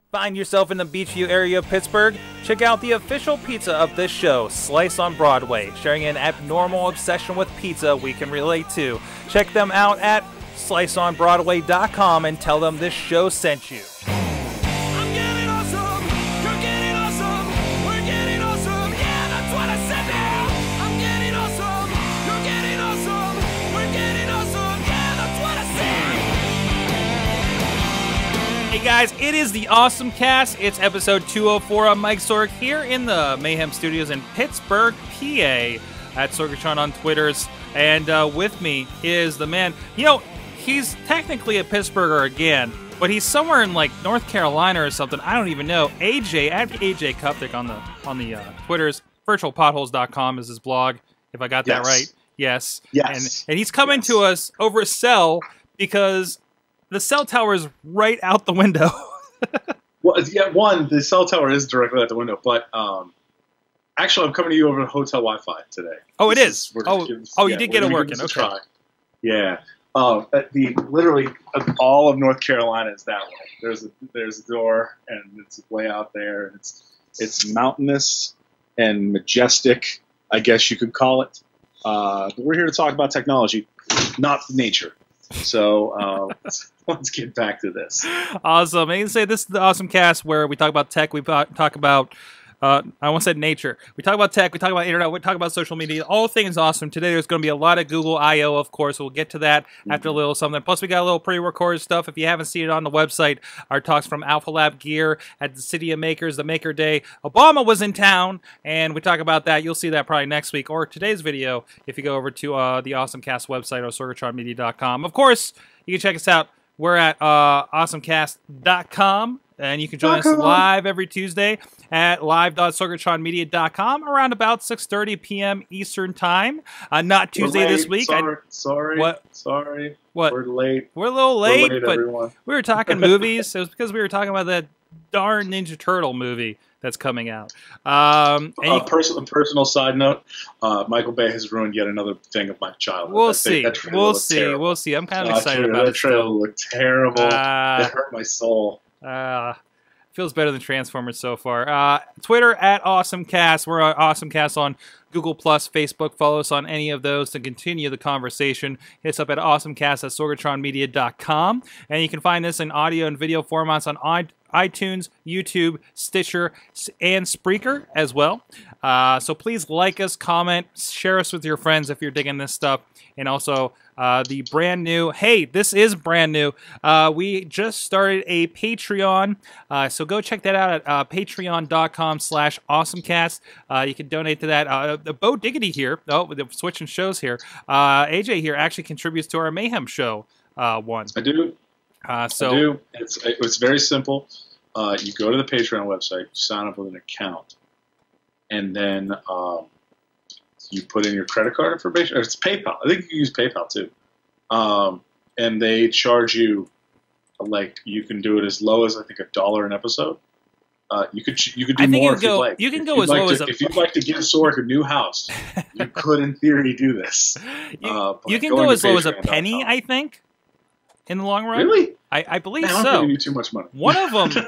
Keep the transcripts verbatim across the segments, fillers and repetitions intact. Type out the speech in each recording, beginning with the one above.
Find yourself in the Beachview area of Pittsburgh? Check out the official pizza of this show, Slice on Broadway, sharing an abnormal obsession with pizza we can relate to. Check them out at slice on broadway dot com and tell them this show sent you. I'm getting awesome, you're getting awesome, we're getting awesome, yeah, that's what I said now. I'm getting awesome, you're getting awesome, we're getting awesome, yeah, that's what I said. Hey guys, it is the Awesome Cast. It's episode two oh four. I'm Mike Sorg here in the Mayhem Studios in Pittsburgh, P A, at Sorgatron on Twitters. And uh, with me is the man, you know, he's technically a Pittsburgher again, but he's somewhere in like North Carolina or something. I don't even know. A J, at A J Kuptik on the on the uh, Twitters. virtual potholes dot com is his blog, if I got that Yes. right. Yes. Yes. And, and he's coming Yes. to us over a cell because the cell tower is right out the window. Well, yeah, one, the cell tower is directly out the window, but um, actually, I'm coming to you over hotel Wi-Fi today. Oh, it This is. we're Oh, giving- oh, you yeah, did we're get it gonna give working. this a Okay. try. Yeah. Um, uh, the literally uh, all of North Carolina is that way. There's a there's a door, and it's way out there, and it's it's mountainous and majestic, I guess you could call it. Uh, but we're here to talk about technology, not nature. So uh, let's, let's get back to this. Awesome. And you can say this is the Awesome Cast where we talk about tech, we po- talk about, uh, I almost said nature. We talk about tech, we talk about internet, we talk about social media, all things awesome. Today there's going to be a lot of Google I O, of course. We'll get to that after a little something. Plus we got a little pre-recorded stuff. If you haven't seen it on the website, our talks from Alpha Lab Gear at the City of Makers, the Maker Day. Obama was in town, and we talk about that. You'll see that probably next week or today's video if you go over to uh, the AwesomeCast website or sorgatron media dot com. Of course, you can check us out. We're at uh, awesome cast dot com, and you can join us live every Tuesday at live dot sorgatron media dot com around about six thirty p m Eastern Time. Uh, not Tuesday We're this late. week. Sorry, I, sorry. What? Sorry. What? We're late. we're a little We're late, late, but everyone. we were talking movies. It was because we were talking about that darn Ninja Turtle movie that's coming out. Um, and A you- personal, personal side note: uh, Michael Bay has ruined yet another thing of my childhood. we'll That thing- see. that trailer We'll looked see. terrible. We'll see. I'm kind of Uh, excited trailer- about that it trailer still. looked terrible. Uh, it hurt my soul. Uh, feels better than Transformers so far. Uh, Twitter at AwesomeCast. We're on AwesomeCast on Google Plus, Facebook. Follow us on any of those to continue the conversation. Hit us up at awesomecast at sorgatron media dot com. And you can find this in audio and video formats on i- iTunes, YouTube, Stitcher, and Spreaker as well. Uh, so please like us, comment, share us with your friends if you're digging this stuff. And also uh, the brand new, hey, this is brand new. Uh, we just started a Patreon. Uh, so go check that out at uh, patreon dot com slash awesomecast. Uh, you can donate to that. Uh, Bo Diggity here, oh, we're switching shows here. Uh, A J here actually contributes to our Mayhem show uh, one. I do. Uh, so I do. It's it's very simple. Uh, you go to the Patreon website, you sign up with an account, and then um, you put in your credit card information. Or it's PayPal. I think you can use PayPal too. Um, and they charge you, like, you can do it as low as I think a dollar an episode. Uh, you could you could do I think more you if go- you'd like. you can If go you'd as like low to- as a- if you'd like to give Sorg a new house, you could in theory do this. you, Uh, by you can going go to as low as a patreon dot com. penny, I think, in the long run. Really? I, I believe Man, I'm so. giving you too much money. One of them.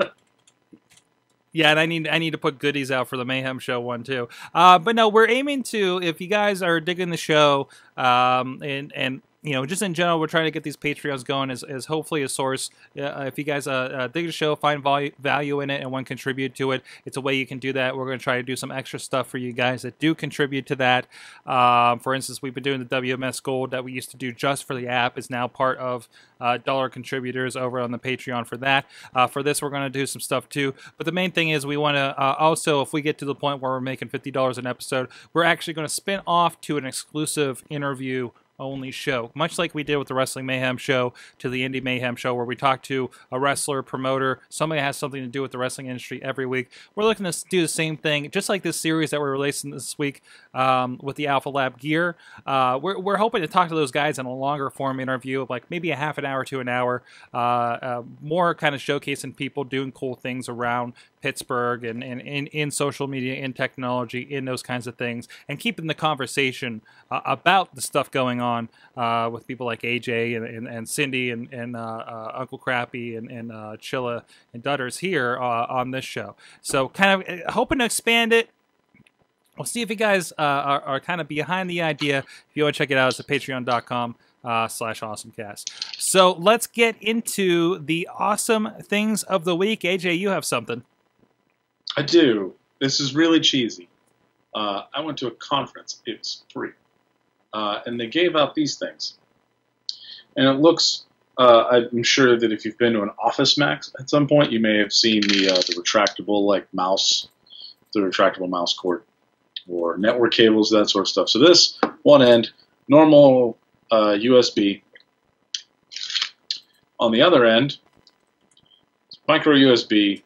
Yeah, and I need I need to put goodies out for the Mayhem Show one too. Uh, but no, we're aiming to, if you guys are digging the show, um, and and you know, just in general, we're trying to get these Patreons going as, as hopefully a source. Uh, if you guys uh, uh, dig the show, find value, value in it, and want to contribute to it, it's a way you can do that. We're going to try to do some extra stuff for you guys that do contribute to that. Um, for instance, we've been doing the W M S Gold that we used to do just for the app is now part of uh, dollar contributors over on the Patreon for that. Uh, for this, we're going to do some stuff too. But the main thing is we want to uh, also, if we get to the point where we're making fifty dollars an episode, we're actually going to spin off to an exclusive interview only show, much like we did with the Wrestling Mayhem show to the Indie Mayhem show, where we talk to a wrestler, promoter, somebody that has something to do with the wrestling industry every week. We're looking to do the same thing, just like this series that we're releasing this week um, with the Alpha Lab gear. Uh, we're, we're hoping to talk to those guys in a longer form interview of like maybe a half an hour to an hour, uh, uh, more kind of showcasing people doing cool things around Pittsburgh and, and, and in social media, in technology, in those kinds of things, and keeping the conversation uh, about the stuff going on on uh, with people like A J and, and, and Cindy and, and uh, uh, Uncle Crappy and, and uh, Chilla and Dudders here uh, on this show. So kind of hoping to expand it. We'll see if you guys uh, are, are kind of behind the idea. If you want to check it out, it's at patreon.com uh, slash awesomecast. So let's get into the awesome things of the week. A J, you have something. I do. This is really cheesy. Uh, I went to a conference. It's free. Uh, and they gave out these things. And it looks, uh, I'm sure that if you've been to an Office Max at some point, you may have seen the, uh, the retractable like mouse, the retractable mouse cord, or network cables, that sort of stuff. So this one end, normal uh, U S B. On the other end, micro U S B,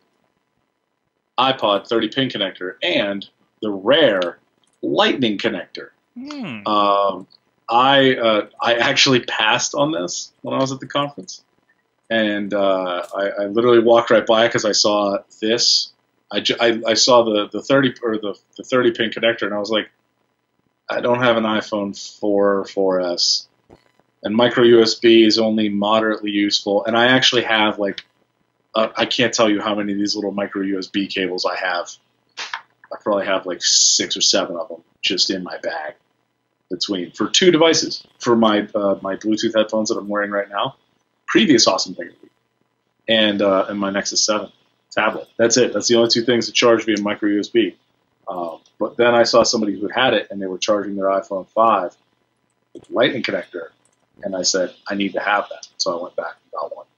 iPod thirty pin connector, and the rare Lightning connector. Hmm. Um, I uh, I actually passed on this when I was at the conference, and uh, I, I literally walked right by it because I saw this. I, I, I saw the, the thirty or the, the thirty pin connector, and I was like, I don't have an iPhone four or four S, and micro U S B is only moderately useful. And I actually have like uh, I can't tell you how many of these little micro U S B cables I have. I probably have like six or seven of them just in my bag between for two devices for my uh, my Bluetooth headphones that I'm wearing right now, previous awesome thing, and uh, and my Nexus seven tablet. That's it. That's the only two things that charge via micro U S B. Um, but then I saw somebody who had it, and they were charging their iPhone five with Lightning connector, and I said, I need to have that. So I went back and got one,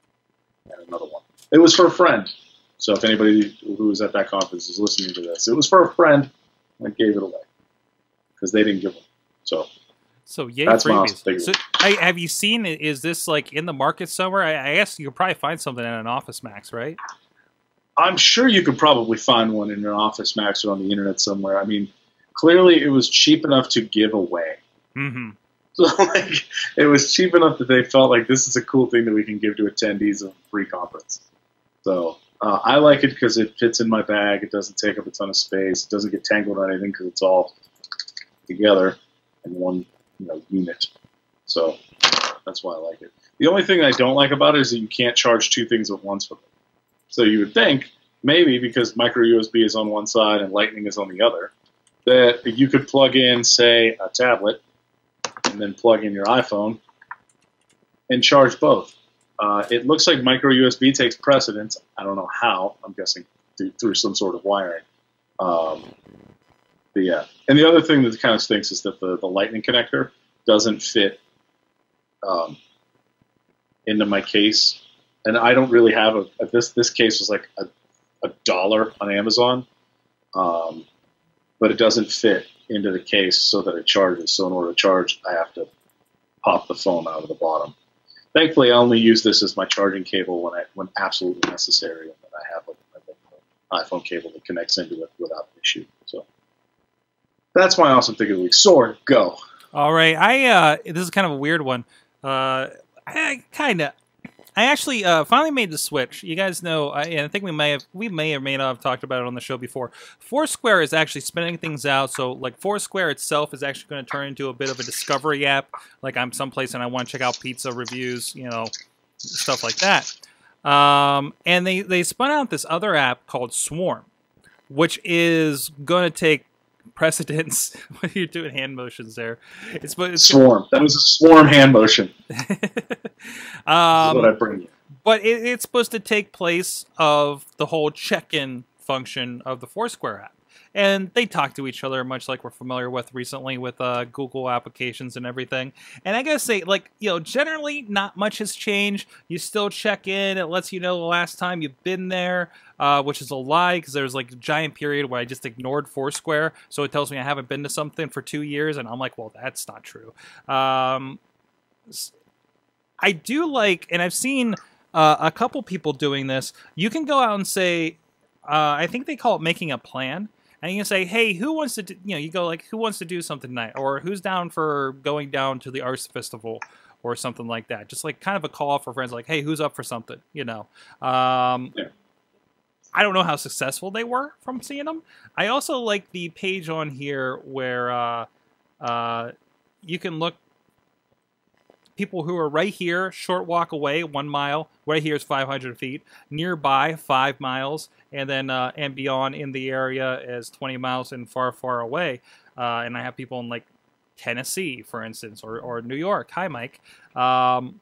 and another one. It was for a friend. So if anybody who was at that conference is listening to this, it was for a friend, and I gave it away because they didn't give one. So, so yay, that's freebies. So, I, have you seen it? Is this like in the market somewhere? I, I guess you could probably find something at an Office Max, right? I'm sure you could probably find one in an Office Max or on the internet somewhere. I mean, clearly it was cheap enough to give away. Mm-hmm. So, like, it was cheap enough that they felt like this is a cool thing that we can give to attendees of a free conference. So, uh, I like it because it fits in my bag. It doesn't take up a ton of space. It doesn't get tangled on anything because it's all together in one, you know, unit. So, that's why I like it. The only thing I don't like about it is that you can't charge two things at once with it. So you would think, maybe because micro U S B is on one side and Lightning is on the other, that you could plug in, say, a tablet and then plug in your iPhone and charge both. Uh, it looks like micro U S B takes precedence. I don't know how. I'm guessing through, through some sort of wiring. Um, but yeah. And the other thing that kind of stinks is that the, the Lightning connector doesn't fit um, into my case. And I don't really have a, a this this case was like a, a dollar on Amazon, um, but it doesn't fit into the case so that it charges. So in order to charge, I have to pop the phone out of the bottom. Thankfully, I only use this as my charging cable when I when absolutely necessary, and then I have a, an iPhone cable that connects into it without an issue. So that's my awesome thing of the week. Sword, go. All right, I uh, this is kind of a weird one. Uh, I kind of. I actually uh, finally made the switch. You guys know, I, and I think we may have, we may or may not have talked about it on the show before. Foursquare is actually spinning things out. So, like, Foursquare itself is actually going to turn into a bit of a discovery app. Like, I'm someplace and I want to check out pizza reviews, you know, stuff like that. Um, and they they spun out this other app called Swarm, which is going to take precedence. What are you doing hand motions there? It's, it's Swarm. That was a Swarm hand motion. um, what I bring you. But it, it's supposed to take place of the whole check-in function of the Foursquare app. And they talk to each other, much like we're familiar with recently with uh, Google applications and everything. And I gotta say, like, you know, generally not much has changed. You still check in. It lets you know the last time you've been there, uh, which is a lie because there's like a giant period where I just ignored Foursquare. So it tells me I haven't been to something for two years. And I'm like, well, that's not true. Um, I do like, and I've seen uh, a couple people doing this. You can go out and say, uh, I think they call it making a plan. And you can say, hey, who wants to do, you know, you go like, who wants to do something tonight? Or who's down for going down to the Arts Festival or something like that? Just like kind of a call for friends like, hey, who's up for something, you know? Um, yeah. I don't know how successful they were from seeing them. I also like the page on here where uh, uh, you can look people who are right here, short walk away, one mile. Right here is five hundred feet. Nearby, five miles, and then uh, and beyond in the area is twenty miles and far, far away. Uh, and I have people in like Tennessee, for instance, or or New York. Hi, Mike. Um,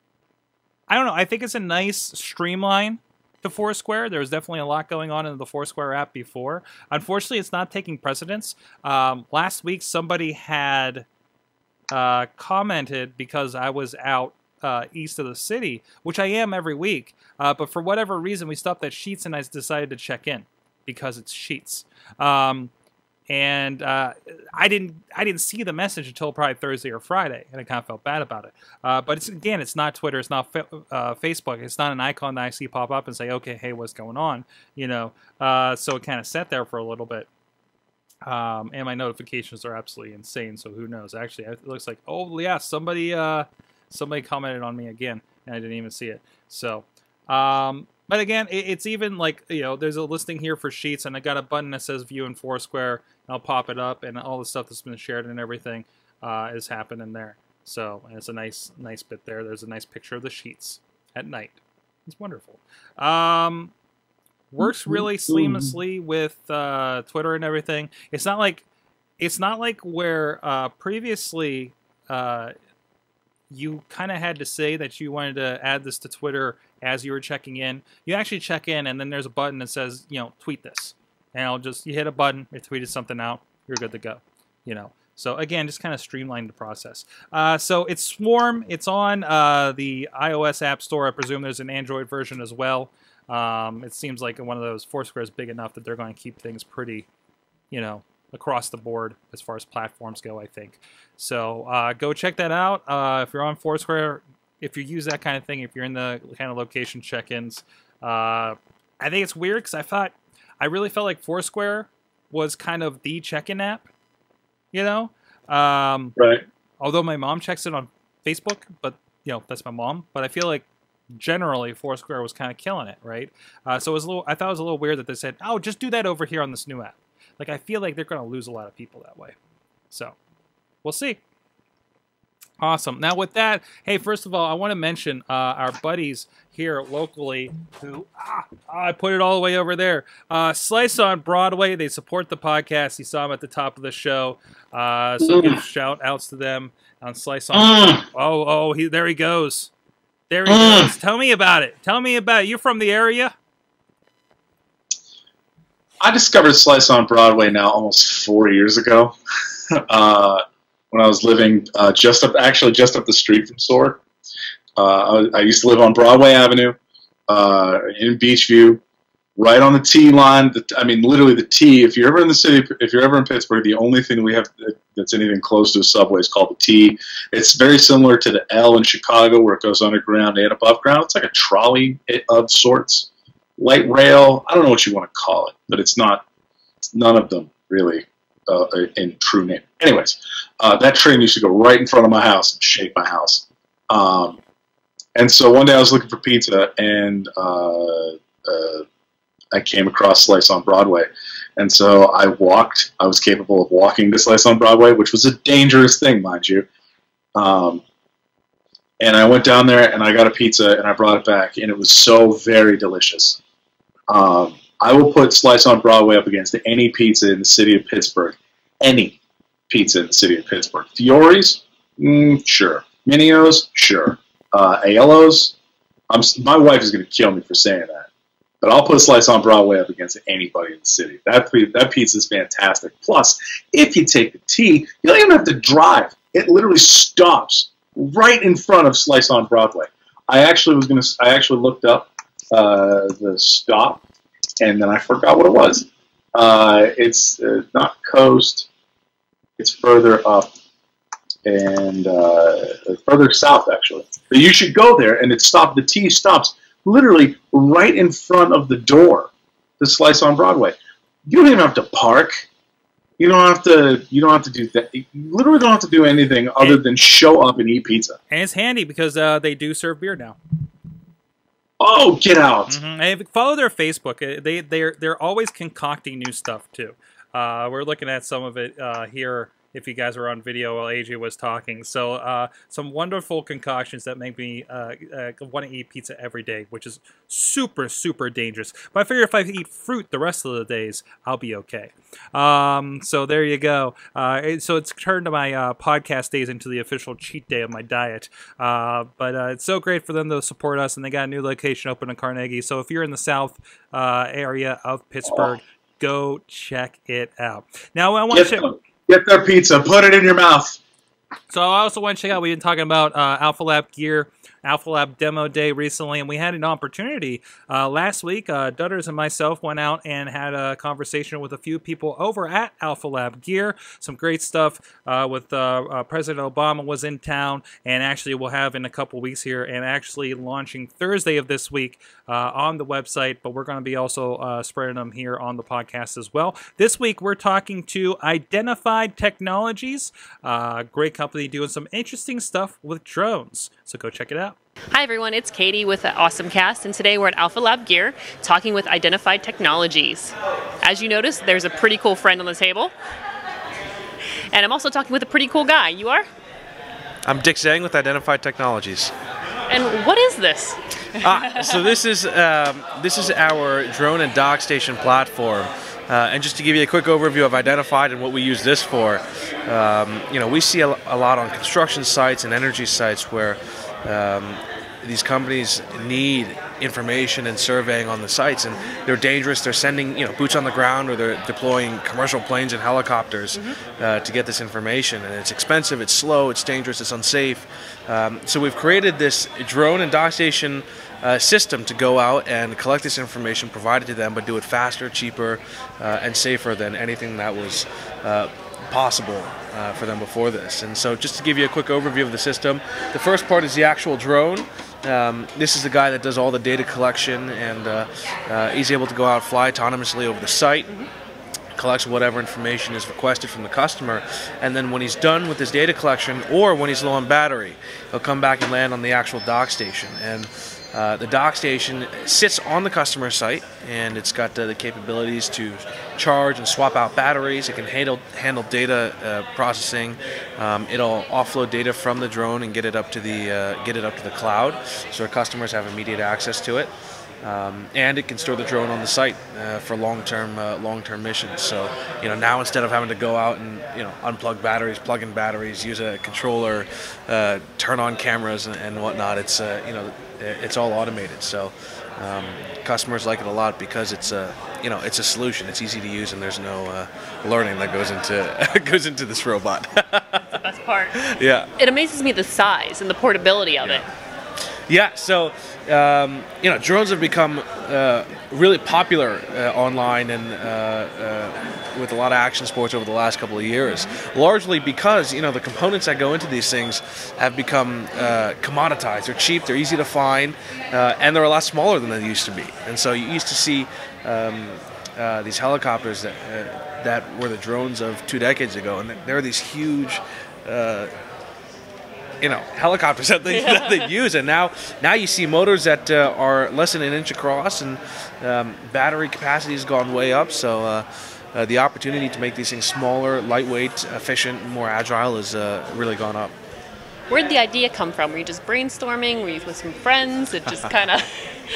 I don't know. I think it's a nice streamline to Foursquare. There's definitely a lot going on in the Foursquare app before. Unfortunately, it's not taking precedence. Um, last week, somebody had uh, commented because I was out uh, east of the city, which I am every week. Uh, but for whatever reason, we stopped at Sheets, and I decided to check in because it's Sheets. Um, and uh, I didn't I didn't see the message until probably Thursday or Friday, and I kind of felt bad about it. Uh, but it's again, it's not Twitter, it's not uh, Facebook, it's not an icon that I see pop up and say, okay, hey, what's going on? You know, uh, so it kind of sat there for a little bit. Um, and my notifications are absolutely insane, so who knows? Actually, it looks like, oh yeah, somebody uh, somebody commented on me again, and I didn't even see it. So. Um, But again, it's even like, you know, there's a listing here for Sheets, and I got a button that says View in Foursquare, and I'll pop it up, and all the stuff that's been shared and everything uh, is happening there. So and it's a nice, nice bit there. There's a nice picture of the Sheets at night. It's wonderful. Um, works really seamlessly with uh, Twitter and everything. It's not like, it's not like where uh, previously uh, you kind of had to say that you wanted to add this to Twitter as you were checking in. You actually check in, and then there's a button that says, you know, tweet this. And I'll just, you hit a button, it tweeted something out, you're good to go. You know, so again, just kind of streamline the process. Uh, so it's Swarm. It's on uh, the iOS App Store. I presume there's an Android version as well. Um, it seems like one of those, Foursquare is big enough that they're going to keep things pretty, you know, across the board as far as platforms go, I think. So uh, go check that out. Uh, if you're on Foursquare, if you use that kind of thing, if you're in the kind of location check-ins, uh, I think it's weird because I thought, I really felt like Foursquare was kind of the check-in app, you know? Um, right. Although my mom checks it on Facebook, but, you know, that's my mom. But I feel like generally Foursquare was kind of killing it, right? Uh, so it was a little, I thought it was a little weird that they said, oh, just do that over here on this new app. Like, I feel like they're going to lose a lot of people that way. So, we'll see. Awesome. Now, with that, hey, first of all, I want to mention uh, our buddies here locally who, ah, I put it all the way over there. Uh, Slice on Broadway, they support the podcast. You saw them at the top of the show. Uh, so give shout outs to them on Slice on. Oh, oh, he, there he goes. There he goes. Tell me about it. Tell me about it. You're from the area? I discovered Slice on Broadway now almost four years ago. uh, when I was living uh, just up, actually just up the street from Sword. Uh, I, I used to live on Broadway Avenue uh, in Beachview, right on the T line. The, I mean, literally the T. If you're ever in the city, if you're ever in Pittsburgh, the only thing we have that's anything close to a subway is called the T. It's very similar to the L in Chicago, where it goes underground and above ground. It's like a trolley of sorts. Light rail, I don't know what you want to call it, but it's not, it's none of them really uh, in true name. Anyways, uh, that train used to go right in front of my house and shake my house. Um, and so one day I was looking for pizza, and uh, uh, I came across Slice on Broadway. And so I walked, I was capable of walking to Slice on Broadway, which was a dangerous thing, mind you. Um, and I went down there, and I got a pizza, and I brought it back, and it was so very delicious. Um, I will put Slice on Broadway up against any pizza in the city of Pittsburgh. Any pizza in the city of Pittsburgh. Fiore's? Mm, sure. Minio's? Sure. Uh, Aiello's? I'm, my wife is going to kill me for saying that. But I'll put Slice on Broadway up against anybody in the city. That, that pizza is fantastic. Plus, if you take the T, you don't even have to drive. It literally stops right in front of Slice on Broadway. I actually was going to. I actually looked up Uh, the stop, and then I forgot what it was. Uh, it's uh, not Coast. It's further up and uh, further south, actually. But you should go there, and it stopped. The T stops literally right in front of the door to Slice on Broadway. You don't even have to park. You don't have to. You don't have to do that. You literally don't have to do anything other and, than show up and eat pizza. And it's handy because uh, they do serve beer now. Oh, get out! Mm-hmm. And follow their Facebook. They they're they're always concocting new stuff too. Uh, we're looking at some of it uh, here if you guys were on video while A J was talking. So uh, some wonderful concoctions that make me uh, uh, want to eat pizza every day, which is super, super dangerous. But I figure if I eat fruit the rest of the days, I'll be okay. Um, so there you go. Uh, it, so it's turned my uh, podcast days into the official cheat day of my diet. Uh, but uh, it's so great for them to support us, and they got a new location open in Carnegie. So if you're in the south uh, area of Pittsburgh, go check it out. Now I want to check. Get their pizza. Put it in your mouth. So I also want to check out. We've been talking about uh, Alpha Lab gear. Alpha Lab demo day recently, and we had an opportunity uh, last week. Uh, Dudas and myself went out and had a conversation with a few people over at Alpha Lab Gear. Some great stuff uh, with uh, uh, President Obama was in town, and actually we'll have in a couple weeks here, and actually launching Thursday of this week uh, on the website, but we're going to be also uh, spreading them here on the podcast as well. This week we're talking to Identified Technologies, uh, great company doing some interesting stuff with drones. So go check it out. Hi everyone, it's Katie with AwesomeCast, and today we're at Alpha Lab Gear talking with Identified Technologies. As you notice, there's a pretty cool friend on the table. And I'm also talking with a pretty cool guy. You are? I'm Dick Zhang with Identified Technologies. And what is this? ah, so this is um, this is our drone and dock station platform. Uh, and just to give you a quick overview of Identified and what we use this for, um, you know, we see a, a lot on construction sites and energy sites where um, these companies need information and surveying on the sites, and they're dangerous. They're sending, you know, boots on the ground, or they're deploying commercial planes and helicopters mm-hmm. uh, to get this information. And it's expensive, it's slow, it's dangerous, it's unsafe. Um, so we've created this drone and dock station Uh, system to go out and collect this information, provide it to them, but do it faster, cheaper, uh, and safer than anything that was uh, possible uh, for them before this. And so just to give you a quick overview of the system, the first part is the actual drone. Um, this is the guy that does all the data collection, and uh, uh, he's able to go out, fly autonomously over the site, collects whatever information is requested from the customer, and then when he's done with his data collection, or when he's low on battery, he'll come back and land on the actual dock station. And Uh, the dock station sits on the customer site, and it's got uh, the capabilities to charge and swap out batteries. It can handle handle data uh, processing. Um, it'll offload data from the drone and get it up to the uh, get it up to the cloud, so our customers have immediate access to it. Um, and it can store the drone on the site uh, for long-term uh, long-term missions. So, you know, now instead of having to go out and, you know, unplug batteries, plug in batteries, use a controller, uh, turn on cameras and, and whatnot, it's uh, you know, it's all automated. So um, customers like it a lot because it's a you know it's a solution. It's easy to use, and there's no uh, learning that goes into goes into this robot. That's the best part. Yeah. It amazes me the size and the portability of yeah. it. Yeah, so um, you know, drones have become uh, really popular uh, online and uh, uh, with a lot of action sports over the last couple of years, largely because, you know, the components that go into these things have become uh, commoditized. They're cheap, they're easy to find, uh, and they're a lot smaller than they used to be. And so you used to see um, uh, these helicopters that uh, that were the drones of two decades ago, and they're these huge Uh, you know, helicopters that they, that they use, and now now you see motors that uh, are less than an inch across, and um, battery capacity has gone way up. So uh, uh, the opportunity to make these things smaller, lightweight, efficient, and more agile has uh, really gone up. Where did the idea come from? Were you just brainstorming? Were you with some friends? It just kind of...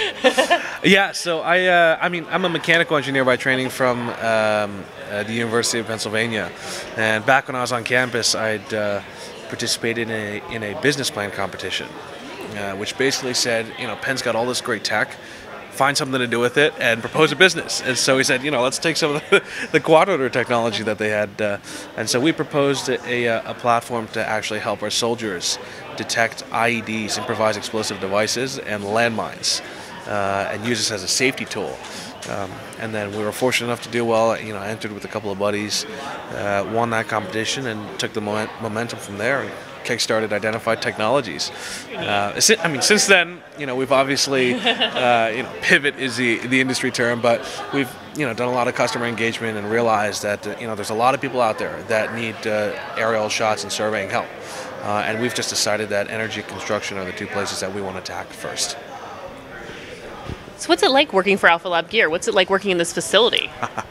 Yeah, so I uh, I mean, I'm a mechanical engineer by training from um, uh, the University of Pennsylvania, and back when I was on campus, I'd uh, participated in a, in a business plan competition, uh, which basically said, you know, Penn's got all this great tech, find something to do with it and propose a business. And so he said, you know, let's take some of the, the quadrotor technology that they had, uh, and so we proposed a, a, a platform to actually help our soldiers detect I E Ds, improvised explosive devices, and landmines, uh, and use this as a safety tool. Um, and then we were fortunate enough to do well. You know, I entered with a couple of buddies, uh, won that competition, and took the moment, momentum from there and kickstarted Identified Technologies. Uh, I mean, since then, you know, we've obviously, uh, you know, pivot is the the industry term, but we've, you know, done a lot of customer engagement and realized that, uh, you know, there's a lot of people out there that need uh, aerial shots and surveying help, uh, and we've just decided that energy and construction are the two places that we want to attack first. So what's it like working for Alpha Lab Gear? What's it like working in this facility?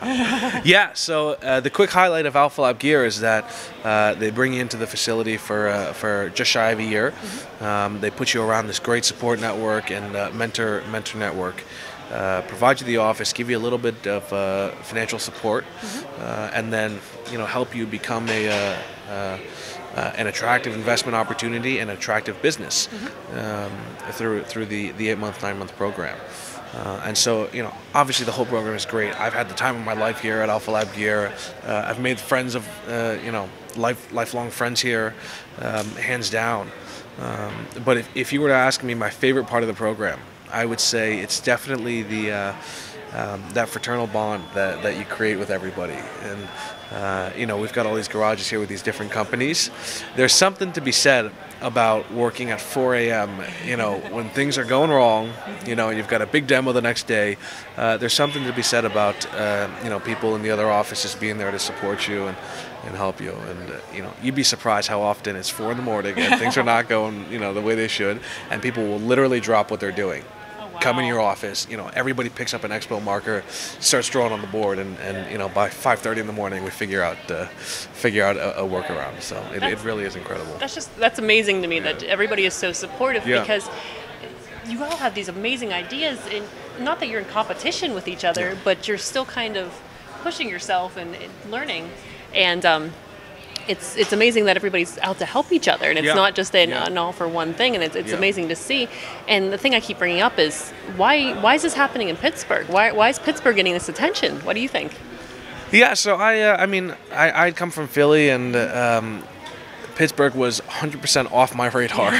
Yeah, so uh, the quick highlight of Alpha Lab Gear is that uh, they bring you into the facility for uh, for just shy of a year. Mm-hmm. um, they put you around this great support network and uh, mentor mentor network. Uh, provide you the office, give you a little bit of uh, financial support, mm-hmm. uh, and then you know help you become a uh, uh, uh, an attractive investment opportunity and attractive business mm-hmm. um, through through the the eight month, nine month program. Uh, and so, you know, obviously the whole program is great. I've had the time of my life here at Alpha Lab Gear. Uh, I've made friends of, uh, you know, life, lifelong friends here, um, hands down. Um, but if, if you were to ask me my favorite part of the program, I would say it's definitely the uh, um, that fraternal bond that, that you create with everybody. And, uh, you know, we've got all these garages here with these different companies. There's something to be said about working at four A M, you know, when things are going wrong, you know, and you've got a big demo the next day. Uh, there's something to be said about, uh, you know, people in the other offices being there to support you and, and help you. And, uh, you know, you'd be surprised how often it's four in the morning and things are not going, you know, the way they should, and people will literally drop what they're doing. Come in your office, you know, everybody picks up an expo marker, starts drawing on the board, and, and you know, by five thirty in the morning, we figure out uh, figure out a, a workaround. So it, it really is incredible. That's just that's amazing to me yeah. that everybody is so supportive yeah. because you all have these amazing ideas, and not that you're in competition with each other, yeah. but you're still kind of pushing yourself and, and learning, and. Um, It's it's amazing that everybody's out to help each other, and it's yeah. not just an, yeah. an all for one thing. And it's it's yeah. amazing to see. And the thing I keep bringing up is why why is this happening in Pittsburgh? Why why is Pittsburgh getting this attention? What do you think? Yeah, so I uh, I mean I I come from Philly, and um, Pittsburgh was one hundred percent off my radar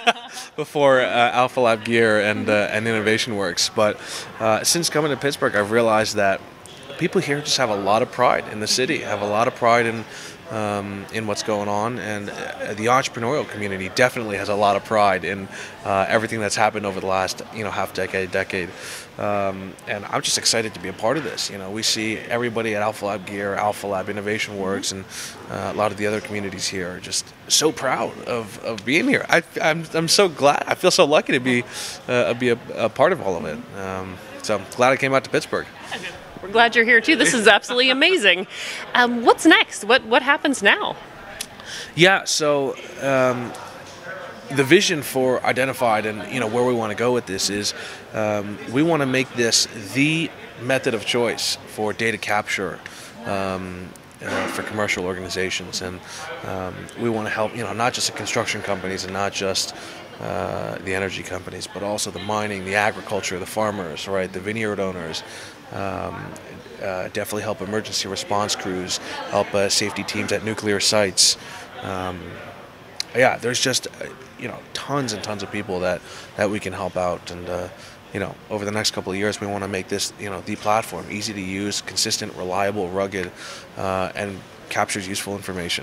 before uh, Alpha Lab Gear and uh, and Innovation Works. But uh, since coming to Pittsburgh, I've realized that people here just have a lot of pride in the city, have a lot of pride in. Um, in what's going on, and uh, the entrepreneurial community definitely has a lot of pride in uh, everything that's happened over the last, you know, half decade, decade. Um, and I'm just excited to be a part of this. You know, we see everybody at Alpha Lab Gear, Alpha Lab Innovation Works, and uh, a lot of the other communities here are just so proud of, of being here. I, I'm I'm so glad. I feel so lucky to be uh, be a, a part of all of it. Um, so I'm glad I came out to Pittsburgh. We're glad you're here too. This is absolutely amazing. Um, what's next? What what happens now? Yeah, so um, the vision for Identified, and you know where we want to go with this is um, we want to make this the method of choice for data capture um, uh, for commercial organizations, and um, we want to help you know not just the construction companies and not just uh, the energy companies, but also the mining, the agriculture, the farmers, right, the vineyard owners. Um, uh, definitely help emergency response crews, help uh, safety teams at nuclear sites. Um, yeah, there's just uh, you know tons and tons of people that, that we can help out, and uh, you know over the next couple of years we want to make this you know the platform, easy to use, consistent, reliable, rugged, uh, and captures useful information.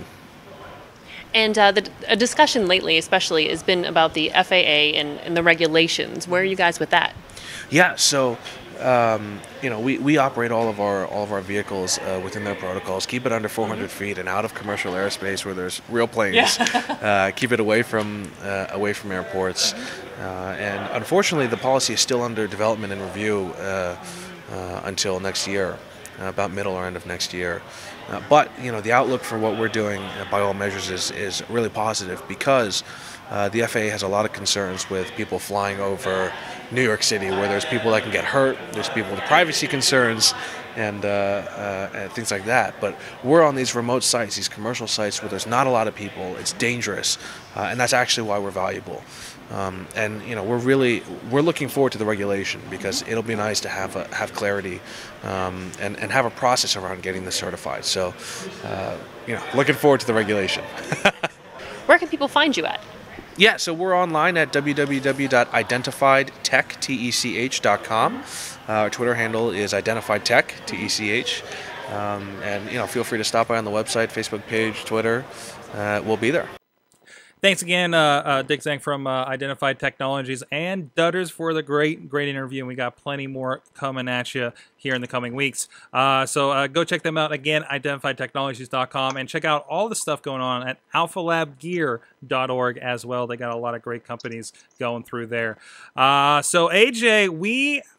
And uh, the a discussion lately, especially, has been about the F A A and, and the regulations. Where are you guys with that? Yeah, so. Um, you know, we, we operate all of our all of our vehicles uh, within their protocols. Keep it under four hundred mm-hmm. feet and out of commercial airspace where there's real planes. Yeah. uh, keep it away from uh, away from airports. Mm-hmm. uh, and unfortunately, the policy is still under development and review uh, uh, until next year, uh, about middle or end of next year. Uh, but you know, the outlook for what we're doing, uh, by all measures, is is really positive because. Uh, the F A A has a lot of concerns with people flying over New York City, where there's people that can get hurt, there's people with privacy concerns, and, uh, uh, and things like that. But we're on these remote sites, these commercial sites, where there's not a lot of people. It's dangerous, uh, and that's actually why we're valuable. Um, and you know, we're really we're looking forward to the regulation because it'll be nice to have a, have clarity um, and and have a process around getting this certified. So, uh, you know, looking forward to the regulation. Where can people find you at? Yeah, so we're online at w w w dot identified tech dot com. Uh, our Twitter handle is identified tech, T E C H. Um, and, you know, feel free to stop by on the website, Facebook page, Twitter. Uh, we'll be there. Thanks again, uh, uh, Dick Zhang from uh, Identified Technologies and Dudas for the great, great interview. And we got plenty more coming at you here in the coming weeks. Uh, so uh, go check them out again, identified technologies dot com, and check out all the stuff going on at alpha lab gear dot org as well. They got a lot of great companies going through there. Uh, so A J, we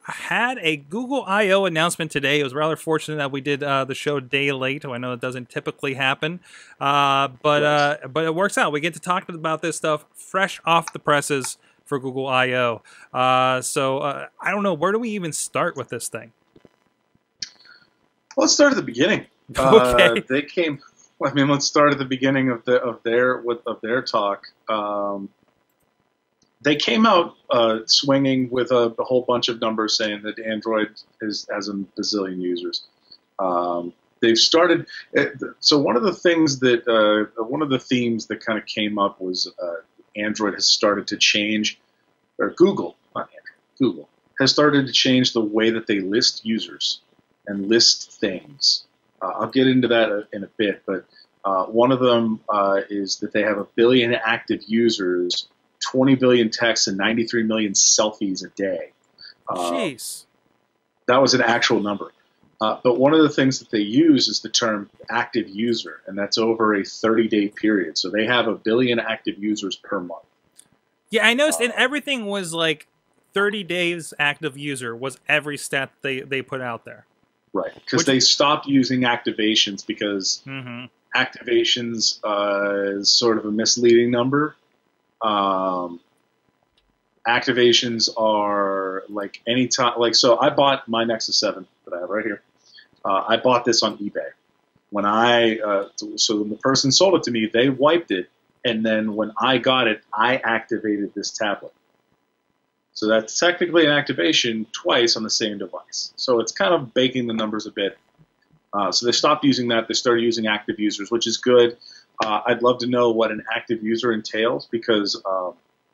had a Google I O announcement today. It was rather fortunate that we did uh, the show a day late. I know it doesn't typically happen, uh, but uh, but it works out. We get to talk about this stuff fresh off the presses for Google I O. Uh, so uh, I don't know, where do we even start with this thing? Well, let's start at the beginning. Okay. Uh, they came. I mean, let's start at the beginning of the of their with of their talk. Um, They came out uh, swinging with a, a whole bunch of numbers saying that Android is, has a bazillion users. Um, they've started. So one of the things that uh, one of the themes that kind of came up was uh, Android has started to change, or Google, not Android, Google has started to change the way that they list users and list things. Uh, I'll get into that in a bit, but uh, one of them uh, is that they have a billion active users, twenty billion texts, and ninety-three million selfies a day. Uh, Jeez. That was an actual number. Uh, but one of the things that they use is the term active user, and that's over a thirty-day period. So they have a billion active users per month. Yeah, I noticed, Uh, and everything was like thirty days active user was every stat they, they put out there. Right, because Which- they stopped using activations because Mm-hmm. activations uh, is sort of a misleading number. Um, activations are like any time, like, so I bought my Nexus seven that I have right here. Uh, I bought this on eBay. When I, uh, so when the person sold it to me, they wiped it. And then when I got it, I activated this tablet. So that's technically an activation twice on the same device. So it's kind of baking the numbers a bit. Uh, so they stopped using that. They started using active users, which is good. Uh, I'd love to know what an active user entails because um,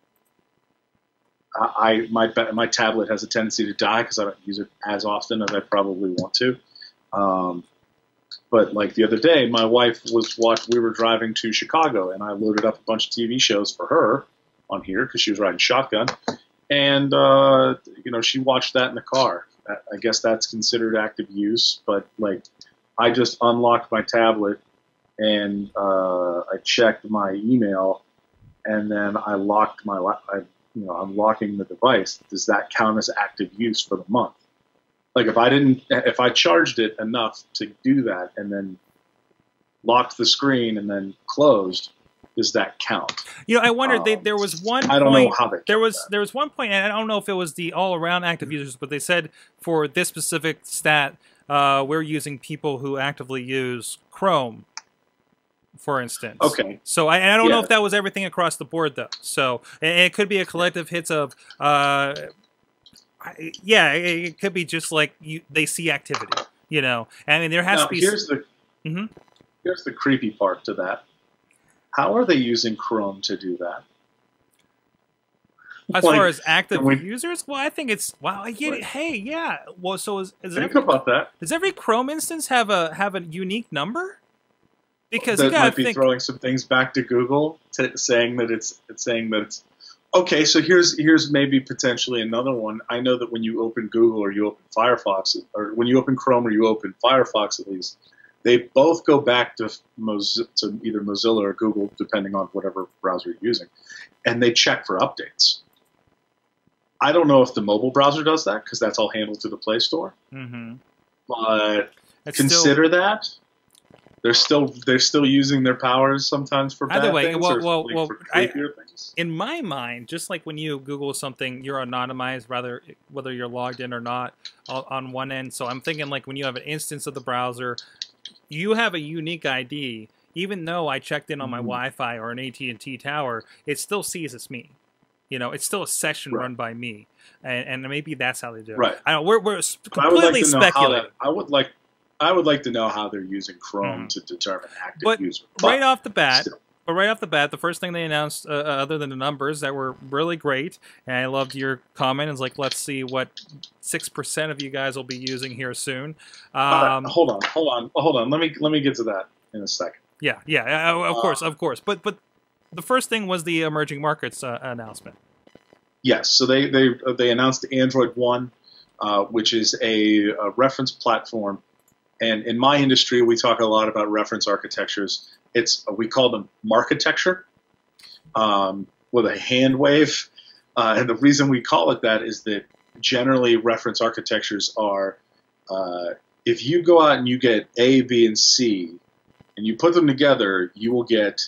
I my my tablet has a tendency to die because I don't use it as often as I probably want to. Um, but like the other day, my wife was watch. We were driving to Chicago, and I loaded up a bunch of T V shows for her on here because she was riding shotgun, and uh, you know she watched that in the car. I guess that's considered active use, but like I just unlocked my tablet. And uh, I checked my email, and then I locked my, I, you know, I'm locking the device. Does that count as active use for the month? Like if I didn't, if I charged it enough to do that, and then locked the screen and then closed, does that count? You know, I wondered. Um, they, there was one. I don't point, know how they. There was that. there was one point, and I don't know if it was the all-around active users, but they said for this specific stat, uh, we're using people who actively use Chrome, for instance. Okay. So I, I don't know Yeah. if that was everything across the board, though. So and it could be a collective hits of, uh, I- yeah, it, it could be just like you, they see activity, you know. I mean, there has Now, to be. here's the Mhm. here's the creepy part to that. How are they using Chrome to do that? As Like, far as active can we- users, well, I think it's wow. I get it. Hey, yeah. Well, so is, is Think every, about that. does every Chrome instance have a have a unique number? Because that you gotta might be think. throwing some things back to Google, to, saying that it's, it's saying that it's okay. So here's here's maybe potentially another one. I know that when you open Google or you open Firefox, or when you open Chrome or you open Firefox, at least they both go back to Moz- to either Mozilla or Google, depending on whatever browser you're using, and they check for updates. I don't know if the mobile browser does that because that's all handled through the Play Store. Mm-hmm. But It's consider still, that. They're still they're still using their powers sometimes for bad Either way, things well- or well- like well, for I- creepier things. in my mind, just like when you Google something, you're anonymized, rather whether you're logged in or not, on on one end. So I'm thinking like when you have an instance of the browser, you have a unique I D. Even though I checked in on my Mhm. Wi-Fi or an A T and T tower, it still sees it's me. You know, it's still a session Right. run by me, and, and maybe that's how they do it. Right. I don't. We're we're But I would like completely to know how speculating. that, I would like I would like to know how they're using Chrome Mhm. to determine active But user. right off the bat, still. but right off the bat, the first thing they announced, uh, other than the numbers that were really great, and I loved your comment, is like, let's see what six percent of you guys will be using here soon. Um, Uh, hold on, hold on, hold on. Let me let me get to that in a second. yeah, yeah, uh, of Uh, course, of course. But but the first thing was the emerging markets uh, announcement. Yes, so they they they announced Android One, uh, which is a, a reference platform, and in my industry we talk a lot about reference architectures. It's we call them marketecture, um, with a hand wave, uh, and the reason we call it that is that generally reference architectures are, uh, if you go out and you get A, B, and C, and you put them together, you will get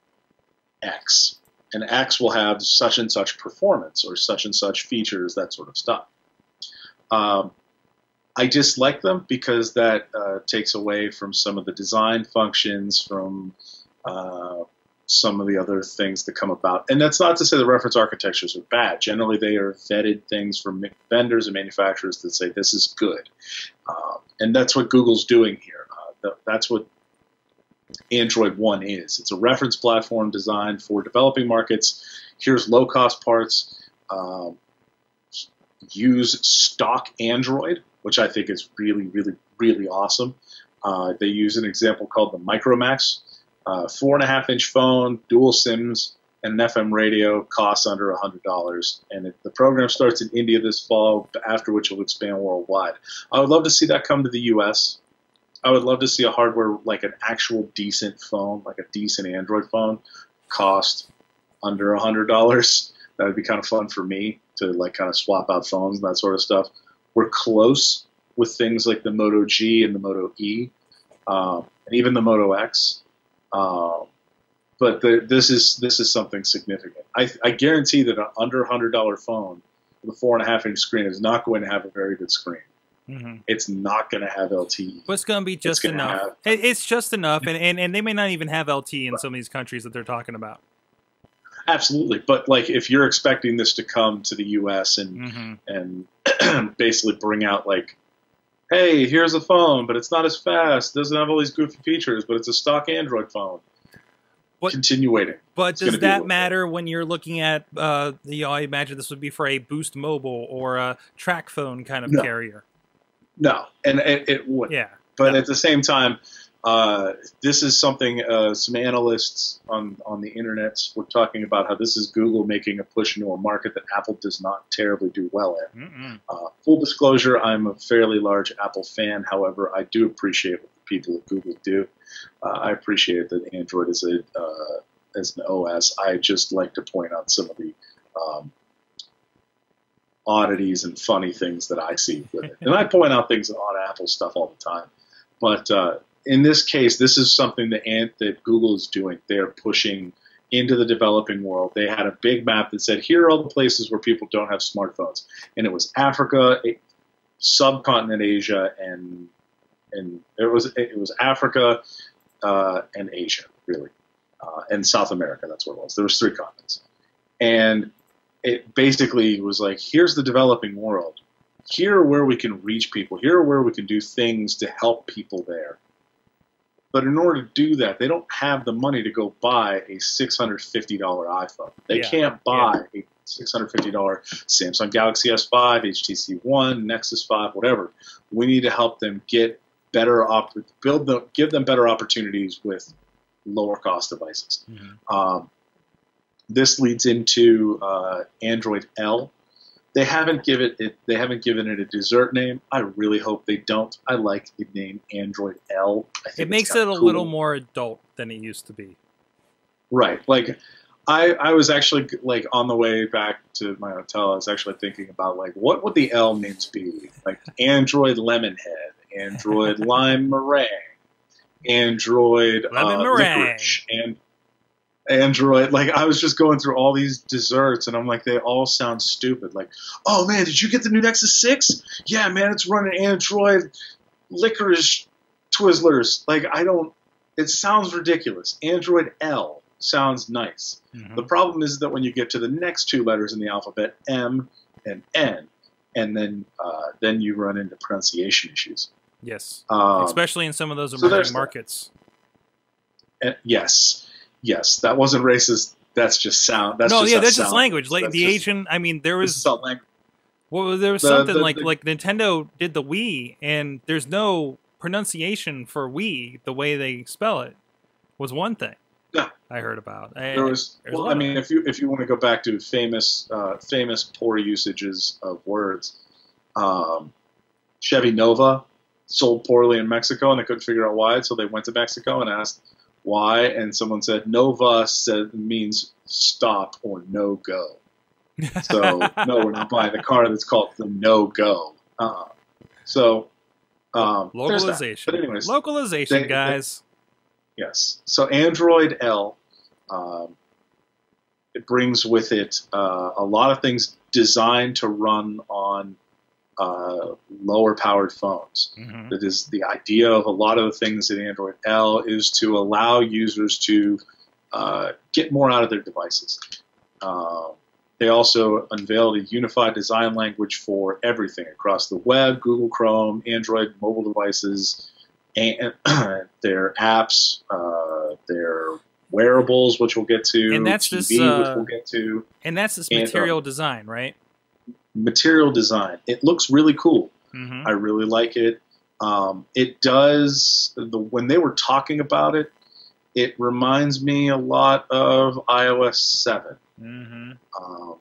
X. And X will have such and such performance or such and such features, that sort of stuff. Um, I dislike them because that uh, takes away from some of the design functions, from uh, some of the other things that come about. And that's not to say the reference architectures are bad. Generally, they are vetted things from vendors and manufacturers that say this is good. Uh, and that's what Google's doing here. Uh, that's what Android One is. It's a reference platform designed for developing markets. Here's low-cost parts. Um, use stock Android, which I think is really, really, really awesome. Uh, they use an example called the Micromax. Uh, four and a half inch phone, dual SIMs, and an F M radio, costs under one hundred dollars. And it, the program starts in India this fall, after which it will expand worldwide. I would love to see that come to the U S. I would love to see a hardware, like an actual decent phone, like a decent Android phone, cost under one hundred dollars. That would be kind of fun for me to like kind of swap out phones and that sort of stuff. We're close with things like the Moto G and the Moto E, um, and even the Moto X. Um, but the, this is this is something significant. I, I guarantee that an under one hundred dollar phone with a four and a half inch screen is not going to have a very good screen. Mm-hmm. It's not going to have L T E. But it's going to be just enough. Have, it's just enough, and, and, and they may not even have L T E in right. some of these countries that they're talking about. Absolutely, but like if you're expecting this to come to the U S and mm-hmm. and basically bring out like, hey, here's a phone, but it's not as fast, doesn't have all these goofy features, but it's a stock Android phone. What, Continuating. But does that matter when you're looking at, uh, you know, I imagine this would be for a Boost Mobile or a track phone kind of no. carrier. No, and it, it would. Yeah. But no. at the same time, uh, this is something uh, some analysts on, on the internet were talking about, how this is Google making a push into a market that Apple does not terribly do well in. Uh, full disclosure, I'm a fairly large Apple fan. However, I do appreciate what the people at Google do. Uh, I appreciate that Android is a uh, as an O S. I just like to point out some of the um, oddities and funny things that I see with it. And I point out things on Apple stuff all the time. But uh, in this case, this is something that, Ant, that Google is doing. They're pushing into the developing world. They had a big map that said, here are all the places where people don't have smartphones. And it was Africa, subcontinent Asia, and and it was it was Africa uh, and Asia, really, uh, and South America. That's what it was. There was three continents. And it basically was like, here's the developing world. Here are where we can reach people. Here are where we can do things to help people there. But in order to do that, they don't have the money to go buy a six hundred fifty dollar iPhone. They yeah. can't buy yeah. a six hundred fifty dollar Samsung Galaxy S five, H T C One, Nexus five, whatever. We need to help them get better, op- build them, give them better opportunities with lower cost devices. Mm-hmm. Um, this leads into uh, Android L. They haven't given it. They haven't given it a dessert name. I really hope they don't. I like the name Android L. I think it makes it a cool. little more adult than it used to be. Right. Like, I I was actually like on the way back to my hotel. I was actually thinking about like what would the L names be? Like Android Lemonhead, Android Lime Meringue, Android Lemon uh, Meringue, Licorice, and Android, like I was just going through all these desserts and I'm like, they all sound stupid. Like, oh man, did you get the new Nexus six? Yeah, man, it's running Android Licorice Twizzlers. Like, I don't, it sounds ridiculous. Android L sounds nice. Mm-hmm. The problem is that when you get to the next two letters in the alphabet, M and N, and then uh, then you run into pronunciation issues. Yes, um, especially in some of those emerging so markets. Uh, yes. Yes, that wasn't racist. That's just sound. That's no, just yeah, that's sound. just language. Like that's the just, Asian, I mean, there was language. Well, there was the, something the, like the, like Nintendo did the Wii, and there's no pronunciation for Wii. The way they spell it was one thing. Yeah, I heard about. There was. Well, I mean, if you if you want to go back to famous uh, famous poor usages of words, um, Chevy Nova sold poorly in Mexico, and they couldn't figure out why, so they went to Mexico and asked why, and someone said Nova said means stop or no go. So no, we're not buying the car that's called the No Go. Uh-uh. So um, localization. But anyways, localization, they, guys. They, yes. So Android L, um, it brings with it uh, a lot of things designed to run on uh, lower powered phones. Mm-hmm. That is the idea of a lot of the things in Android L is to allow users to uh, get more out of their devices. Um, They also unveiled a unified design language for everything across the web, Google Chrome, Android mobile devices, and their apps, uh, their wearables, which we'll get to, and that's T V, this, which uh, we'll get to. And that's this and, material um, design, right? Material design. It looks really cool. Mm-hmm. I really like it. Um, it does, the, when they were talking about it, it reminds me a lot of i O S seven. Mm-hmm. Um,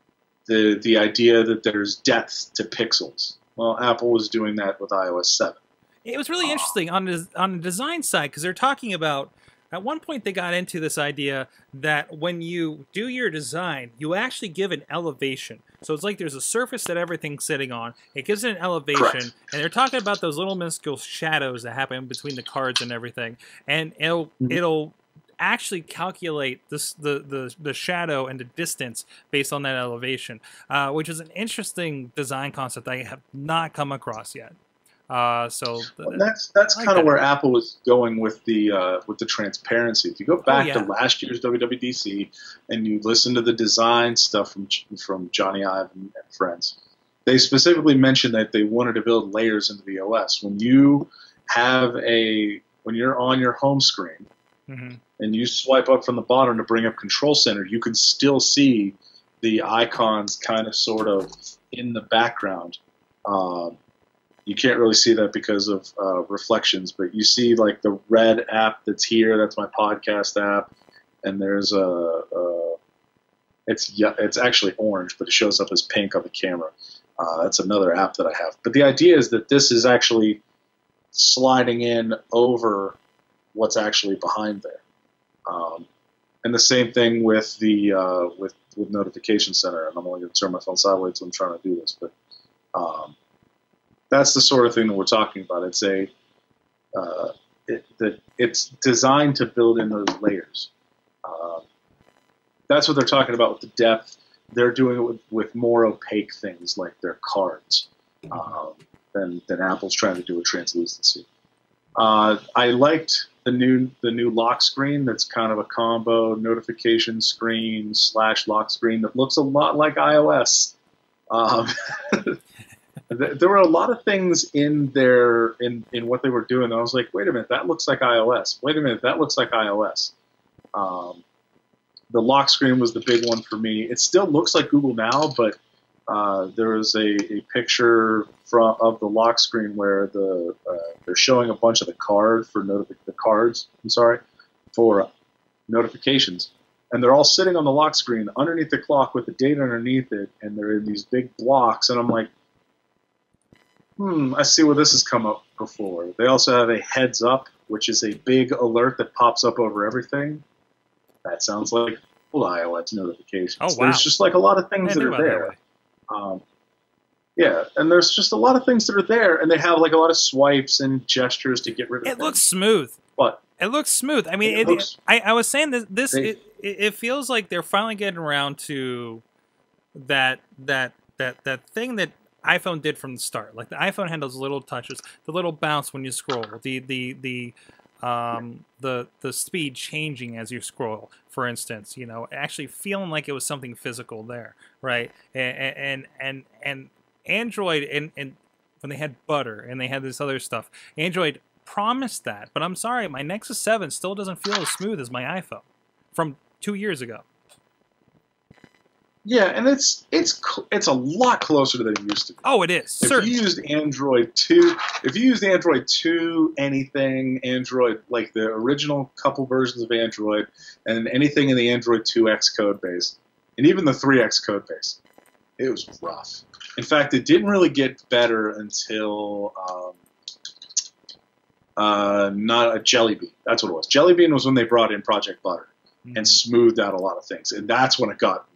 the the idea that there's depth to pixels. Well, Apple was doing that with i O S seven. It was really interesting on the on the design side because they're talking about. At one point, they got into this idea that when you do your design, you actually give an elevation. So it's like there's a surface that everything's sitting on. It gives it an elevation, Correct. and they're talking about those little minuscule shadows that happen between the cards and everything, and it'll Mm-hmm. it'll actually calculate this the the the shadow and the distance based on that elevation, uh, which is an interesting design concept I have not come across yet. Uh, so Well, that's that's like kind of that. where Apple was going with the uh, with the transparency. If you go back yeah. to last year's W W D C and you listen to the design stuff from from Johnny Ive and, and friends, they specifically mentioned that they wanted to build layers into the O S. When you have a when you're on your home screen Mhm. and you swipe up from the bottom to bring up Control Center, you can still see the icons kind of sort of in the background. Um, You can't really see that because of uh, reflections, but you see like the red app that's here. That's my podcast app, and there's a, a it's it's actually orange, but it shows up as pink on the camera. Uh, that's another app that I have. But the idea is that this is actually sliding in over what's actually behind there, um, and the same thing with the uh, with with Notification Center. And I'm only going to turn my phone sideways when I'm trying to do this, but. Um, That's the sort of thing that we're talking about. It's a uh, it, that it's designed to build in those layers. Uh, that's what they're talking about with the depth. They're doing it with, with more opaque things like their cards um, than than Apple's trying to do with translucency. Uh, I liked the new the new lock screen. That's kind of a combo notification screen slash lock screen that looks a lot like iOS. Um, There were a lot of things in there in, in what they were doing. I was like, wait a minute, that looks like iOS. Wait a minute, that looks like iOS. Um, the lock screen was the big one for me. It still looks like Google Now, but uh, there was a, a picture from of the lock screen where the uh, they're showing a bunch of the card for notifi- the cards. I'm sorry for notifications, and they're all sitting on the lock screen underneath the clock with the date underneath it, and they're in these big blocks. And I'm like. Hmm, I see where this has come up before. They also have a heads up, which is a big alert that pops up over everything. That sounds like full iOS notifications. Oh, wow. There's just like a lot of things I that didn't are think about there. it Um, yeah, and there's just a lot of things that are there, and they have like a lot of swipes and gestures to get rid of It things. looks smooth. But It looks smooth. I mean, It it, looks- I, I was saying this. This They- it, it it feels like they're finally getting around to that that that that thing that iPhone did from the start. Like the iPhone had those little touches, the little bounce when you scroll, the the the um the the speed changing as you scroll. For instance, you know, actually feeling like it was something physical there, right? And and and, and Android and and when they had Butter and they had this other stuff, Android promised that, but I'm sorry, my Nexus seven still doesn't feel as smooth as my iPhone from two years ago. yeah, and it's it's cl- it's a lot closer than it used to be. Oh, it is. If Certainly. you used Android two, if you used Android two, anything Android like the original couple versions of Android, and anything in the Android two X code base, and even the three X code base, it was rough. In fact, it didn't really get better until um, uh, not a Jelly Bean. That's what it was. Jelly Bean was when they brought in Project Butter Mhm. and smoothed out a lot of things, and that's when it got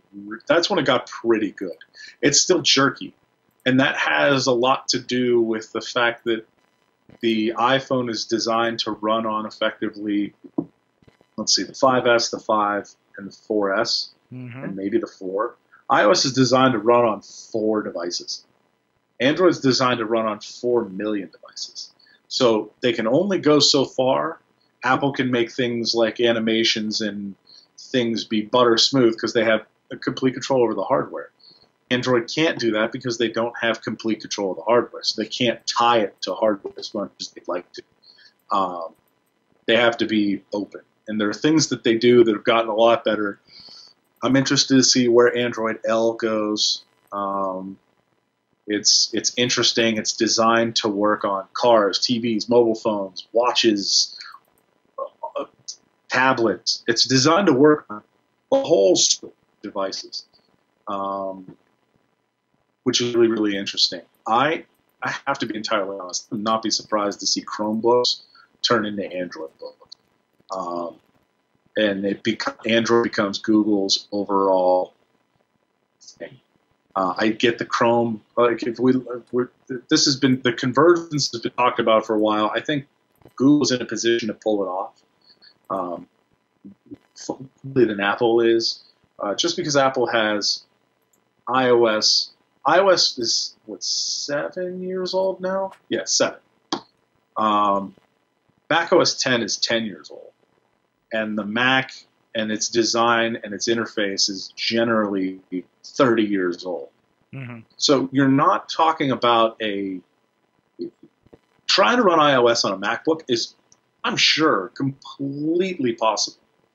that's when it got pretty good. It's still jerky, and that has a lot to do with the fact that the iPhone is designed to run on effectively, let's see, the five S, the five, and the four S, mm-hmm. and maybe the four. iOS is designed to run on four devices. Android is designed to run on four million devices. So they can only go so far. Apple can make things like animations and things be butter smooth because they have a complete control over the hardware. Android can't do that because they don't have complete control of the hardware. So they can't tie it to hardware as much as they'd like to. Um, they have to be open. And there are things that they do that have gotten a lot better. I'm interested to see where Android L goes. Um, it's it's interesting. It's designed to work on cars, T Vs, mobile phones, watches, uh, tablets. It's designed to work on a whole slew of devices, um, which is really, really interesting. I I have to be entirely honest. I would not be surprised to see Chromebooks turn into Android books. Um, and it bec- Android becomes Google's overall thing. Uh, I get the Chrome. Like if we, we're, this has been the convergence has been talked about for a while. I think Google's in a position to pull it off. Um, than Apple is, uh, just because Apple has iOS. iOS is what seven years old now? Yeah, seven. Um, macOS ten is ten years old. And the Mac and its design and its interface is generally thirty years old. Mm-hmm. So you're not talking about a trying to run iOS on a MacBook is, I'm sure, completely possible.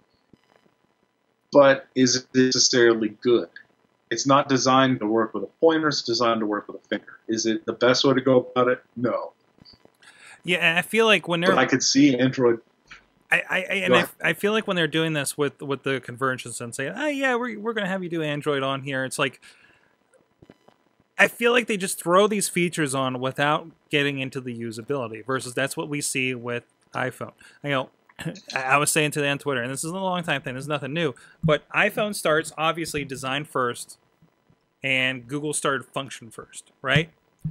But is it necessarily good? It's not designed to work with a pointer. It's designed to work with a finger. Is it the best way to go about it? No. Yeah, and I feel like when they're, but I could see Android. I, I and I, I feel like when they're doing this with with the convergence and saying, oh yeah, we're we're gonna have you do Android on here. It's like I feel like they just throw these features on without getting into the usability. Versus that's what we see with iPhone. You know, I was saying today on Twitter, and this is a long time thing. This is nothing new, but iPhone starts obviously design first, and Google started function first, right?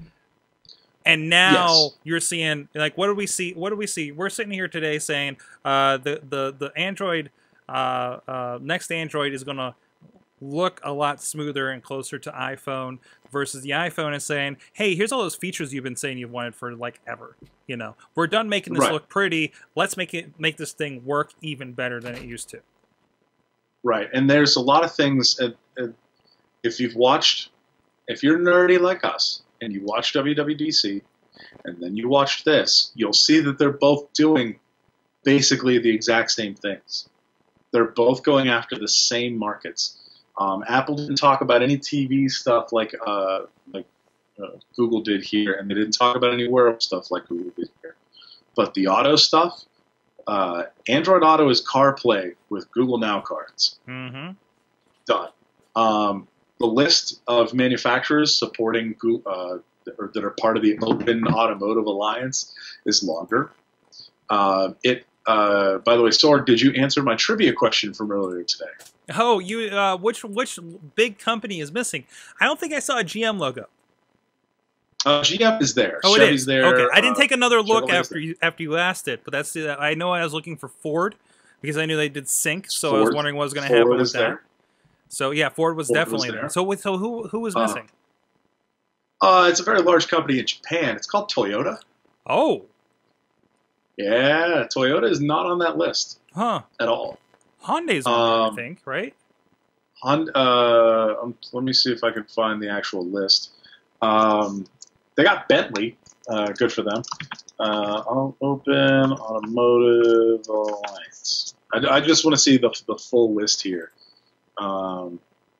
And now yes. You're seeing, like, what do we see? What do we see? We're sitting here today saying uh, the the the Android uh, uh, next Android is going to look a lot smoother and closer to iPhone versus the iPhone is saying, hey, here's all those features you've been saying you've wanted for like ever. You know, we're done making this right. look pretty. Let's make it make this thing work even better than it used to. Right, and there's a lot of things. Uh, uh, if you've watched, if you're nerdy like us. And you watch W W D C, and then you watch this, you'll see that they're both doing basically the exact same things. They're both going after the same markets. Um, Apple didn't talk about any T V stuff like uh, like uh, Google did here, and they didn't talk about any wearable stuff like Google did here. But the auto stuff, uh, Android Auto is CarPlay with Google Now cards. Mm-hmm. Done. Um, The list of manufacturers supporting uh, or that are part of the Open Automotive Alliance is longer. Uh, it, uh, by the way, Sword, did you answer my trivia question from earlier today? Oh, you uh, which which big company is missing? I don't think I saw a G M logo. Uh, G M is there. Oh, Chevy's it is. there. Okay, I didn't uh, take another look Chevrolet's after there. you after you asked it, but that's uh, I know I was looking for Ford because I knew they did sync, so Ford, I was wondering what was going to Ford happen with is that. there. So yeah, Ford was Ford definitely was there. there. So with, so who who was Uh, missing? Uh, it's a very large company in Japan. It's called Toyota. Oh, Yeah, Toyota is not on that list huh? at all. Hyundai's on Um, there, I think, right? Honda, uh, um, let me see if I can find the actual list. Um, they got Bentley. Uh, good for them. Uh, Open Automotive Alliance. I, I just want to see the the full list here. Um,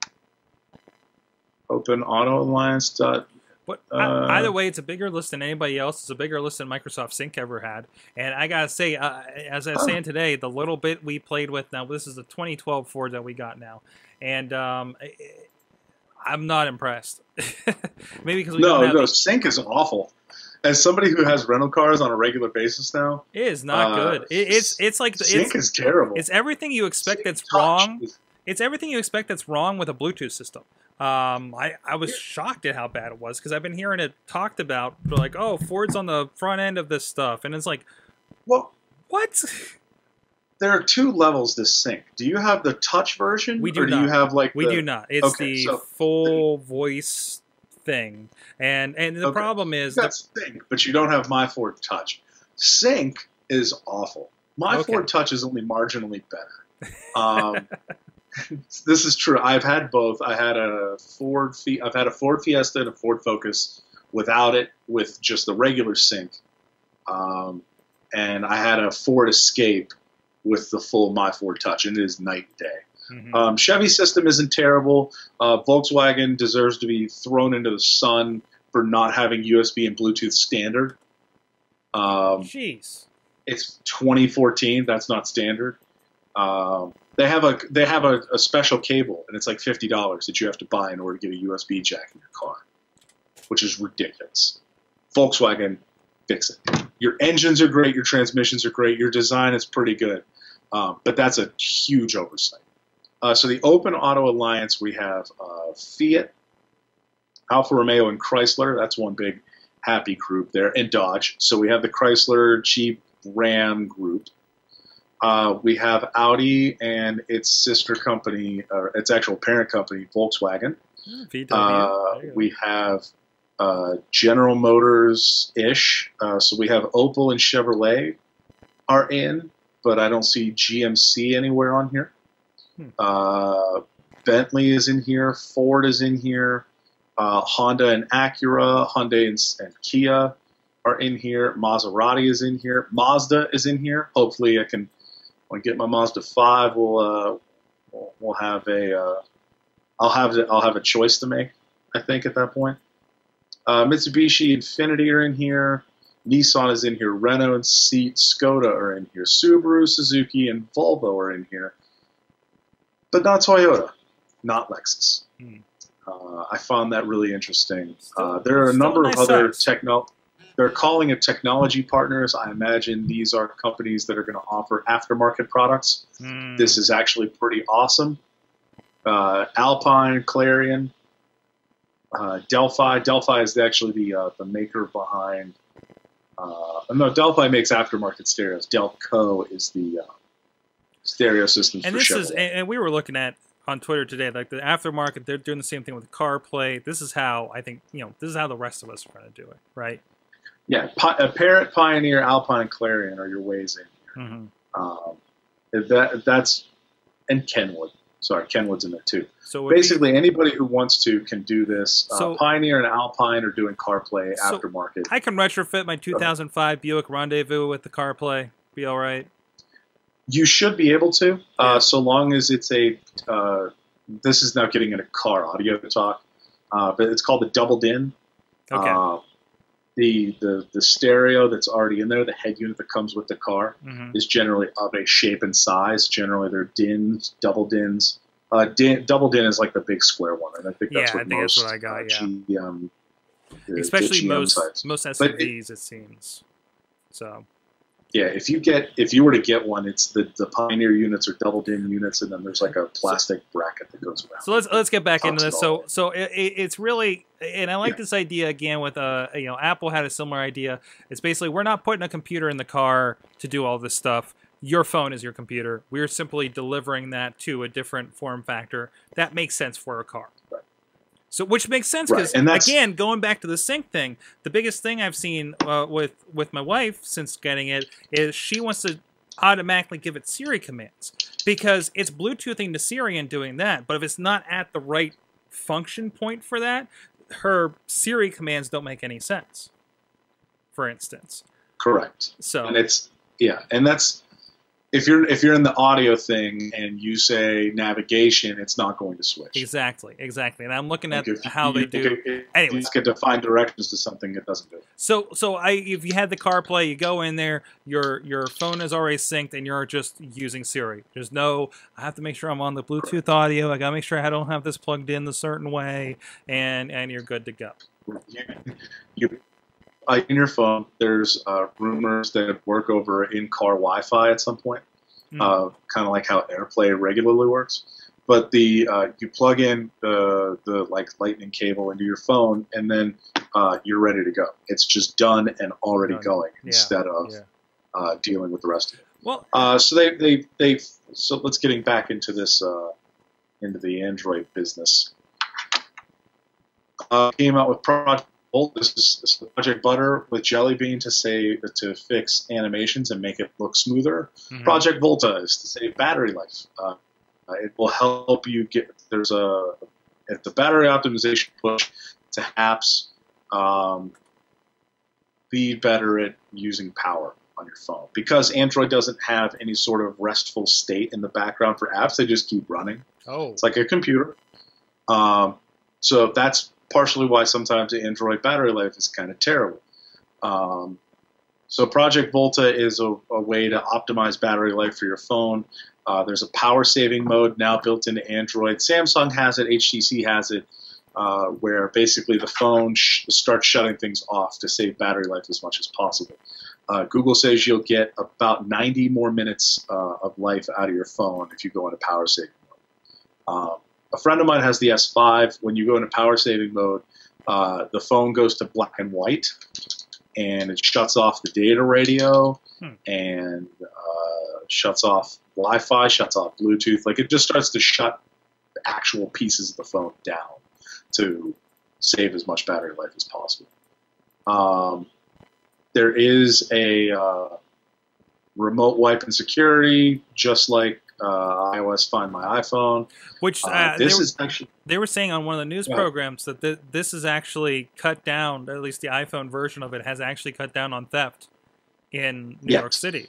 Open Auto Alliance. Dot, But uh, either way, it's a bigger list than anybody else. It's a bigger list than Microsoft Sync ever had. And I gotta say, uh, as I was saying today, the little bit we played with now, this is the twenty twelve Ford that we got now, and um, I'm not impressed. Maybe because we no, don't have no, the, Sync is awful. As somebody who has rental cars on a regular basis now, it is not uh, good. It, it's it's like Sync it's, is terrible. It's everything you expect Sync that's touch wrong. is- it's everything you expect that's wrong with a Bluetooth system. Um, I, I was shocked at how bad it was because I've been hearing it talked about like, oh, Ford's on the front end of this stuff, and it's like, Well, what? there are two levels to sync. Do you have the touch version? We do or do not. you have like We the, do not. It's Okay, the so- full voice thing, and and the Okay. problem is You got sync, but you don't have My Ford Touch. Sync is awful. My Okay. Ford Touch is only marginally better. Um, this is true. I've had both. I had a Ford. Fi- I've had a Ford Fiesta and a Ford Focus without it, with just the regular sync, um, and I had a Ford Escape with the full My Ford Touch, and it is night and day. Mhm. Um, Chevy system isn't terrible. Uh, Volkswagen deserves to be thrown into the sun for not having U S B and Bluetooth standard. Um, jeez. it's twenty fourteen. That's not standard. Um, they have a they have a, a special cable, and it's like fifty dollars that you have to buy in order to get a U S B jack in your car, which is ridiculous. Volkswagen, fix it. Your engines are great. Your transmissions are great. Your design is pretty good, um, but that's a huge oversight. Uh, so the Open Auto Alliance, we have uh, Fiat, Alfa Romeo, and Chrysler. That's one big happy group there, and Dodge. So we have the Chrysler, Jeep, Ram group. Uh, we have Audi and its sister company, or its actual parent company, Volkswagen. V W. Uh, There you go. we have uh, General Motors-ish. Uh, so we have Opel and Chevrolet are in, but I don't see G M C anywhere on here. Hmm. Uh, Bentley is in here. Ford is in here. Uh, Honda and Acura, Hyundai and, and Kia are in here. Maserati is in here. Mazda is in here. Hopefully, I can when I get my Mazda five. We'll uh, we'll, we'll have a uh, I'll have I'll have a choice to make. I think at that point, uh, Mitsubishi, Infiniti are in here. Nissan is in here. Renault and Seat, Skoda are in here. Subaru, Suzuki, and Volvo are in here, but not Toyota, not Lexus. Hmm. Uh, I found that really interesting. Still- Uh, there are a still number nice of other size. techno. They're calling it technology partners. I imagine these are companies that are going to offer aftermarket products. Hmm. This is actually pretty awesome. Uh, Alpine, Clarion, uh, Delphi. Delphi is actually the uh, the maker behind. Uh, no, Delphi makes aftermarket stereos. Delco is the uh, stereo systems and for this Chevrolet. is and, and we were looking at on Twitter today, like the aftermarket, they're doing the same thing with CarPlay. This is how I think, you know, this is how the rest of us are going to do it, right? Yeah, Pi- uh, Parrot, Pioneer, Alpine, Clarion are your ways in. Mm-hmm. Um, if that if that's and Kenwood. Sorry, Kenwood's in there too. So it would be- Basically, anybody who wants to can do this. Uh, So- Pioneer and Alpine are doing CarPlay So- aftermarket. I can retrofit my two thousand five Buick Rendezvous with the CarPlay. Be all right. You should be able to, Yeah. uh, so long as it's a. Uh, this is now getting into car audio talk, uh, but it's called the double din. Okay. Uh, the, the the stereo that's already in there, the head unit that comes with the car, hmm is generally of a shape and size. Generally, they're dins, double dins. Uh, din, double din is like the big square one, and I think that's Yeah, what I think that's most what I got, uh, yeah. G M, the- the Especially G M most sites. most But it- S U Vs, it, seems. So Yeah, if you get if you were to get one, it's the the Pioneer units or double din units, and then there's like a plastic bracket that goes around. So let's let's get back into Talks this. it all. So so it, it- it's really, and I like Yeah. this idea again with uh you know, Apple had a similar idea. It's basically, we're not putting a computer in the car to do all this stuff. Your phone is your computer. We're simply delivering that to a different form factor that makes sense for a car. Right. So, which makes sense Right, because and that's- again, going back to the sync thing, the biggest thing I've seen uh, with with my wife since getting it is she wants to automatically give it Siri commands because it's Bluetoothing to Siri and doing that. But if it's not at the right function point for that, her Siri commands don't make any sense. For instance, Correct. so And it's yeah, and that's if you're if you're in the audio thing and you say navigation, it's not going to switch. exactly, exactly. And I'm looking at Like if how you- they do. If, if Anyways. you just get to find directions to something, it doesn't do it. So, so I, if you had the CarPlay, you go in there, your your phone is already synced, and you're just using Siri. There's no, I have to make sure I'm on the Bluetooth audio. I gotta make sure I don't have this plugged in a certain way, and and you're good to go. You, you uh, in your phone, there's uh, rumors that work over in-car Wi-Fi at some point, Mm. uh, kind of like how AirPlay regularly works. but the uh, you plug in the the like lightning cable into your phone, and then uh, you're ready to go. It's just done and already Done. going Yeah. instead of Yeah. uh, dealing with the rest of it. Well, Uh, so they they they so let's getting back into this uh, into the Android business. Uh, came out with Project Volt. This is, this is Project Butter with Jelly Bean to say to fix animations and make it look smoother. mhm. Project Volta is to save battery life. Uh, uh, it will help you get there's a at the battery optimization push to apps um, be better at using power on your phone, because Android doesn't have any sort of restful state in the background for apps. They just keep running. Oh, It's like a computer. Um, so that's partially why sometimes the Android battery life is kind of terrible. Um, so Project Volta is a, a way to optimize battery life for your phone. Uh, there's a power saving mode now built into Android. Samsung has it, H T C has it, uh, where basically the phone sh- starts shutting things off to save battery life as much as possible. Uh, Google says you'll get about ninety more minutes uh, of life out of your phone if you go into power saving mode. Um, a friend of mine has the S five. When you go into power saving mode, uh, the phone goes to black and white, and it shuts off the data radio, Hmm. and uh, shuts off Wi-Fi, shuts off Bluetooth. Like, it just starts to shut the actual pieces of the phone down to save as much battery life as possible. Um, there is a uh, remote wipe and security, just like uh, iOS Find My iPhone. which uh, Uh, they, this were, is actually they were saying on one of the news Yeah. programs that th- this is actually cut down. At least the iPhone version of it has actually cut down on theft in New Yes. York City.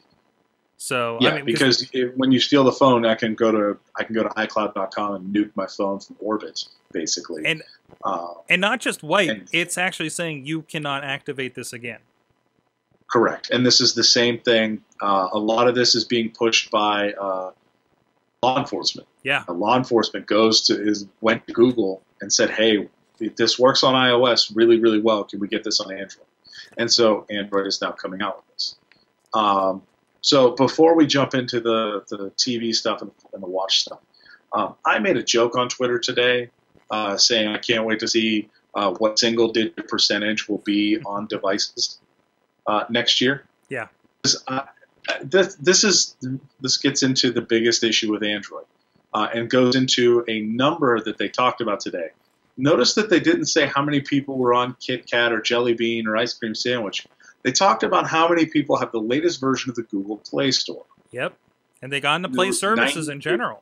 So yeah, I mean, because it, when you steal the phone, I can go to I can go to iCloud dot com and nuke my phone from orbit, basically. and uh, and not just wipe, and- it's actually saying you cannot activate this again. Correct, and this is the same thing. Uh, a lot of this is being pushed by uh, law enforcement. Yeah. Uh, law enforcement goes to is went to Google and said, "Hey, this works on iOS really, really well. Can we get this on Android?" And so Android is now coming out with this. Um, so before we jump into the, the T V stuff and, and the watch stuff, um, I made a joke on Twitter today uh, saying I can't wait to see uh, what single-digit percentage will be on devices uh, next year. Yeah. This, uh, this, this is this gets into the biggest issue with Android uh, and goes into a number that they talked about today. Notice that they didn't say how many people were on Kit Kat or Jelly Bean or Ice Cream Sandwich. They talked about how many people have the latest version of the Google Play Store. Yep. And they got into Play There was services in ninety general.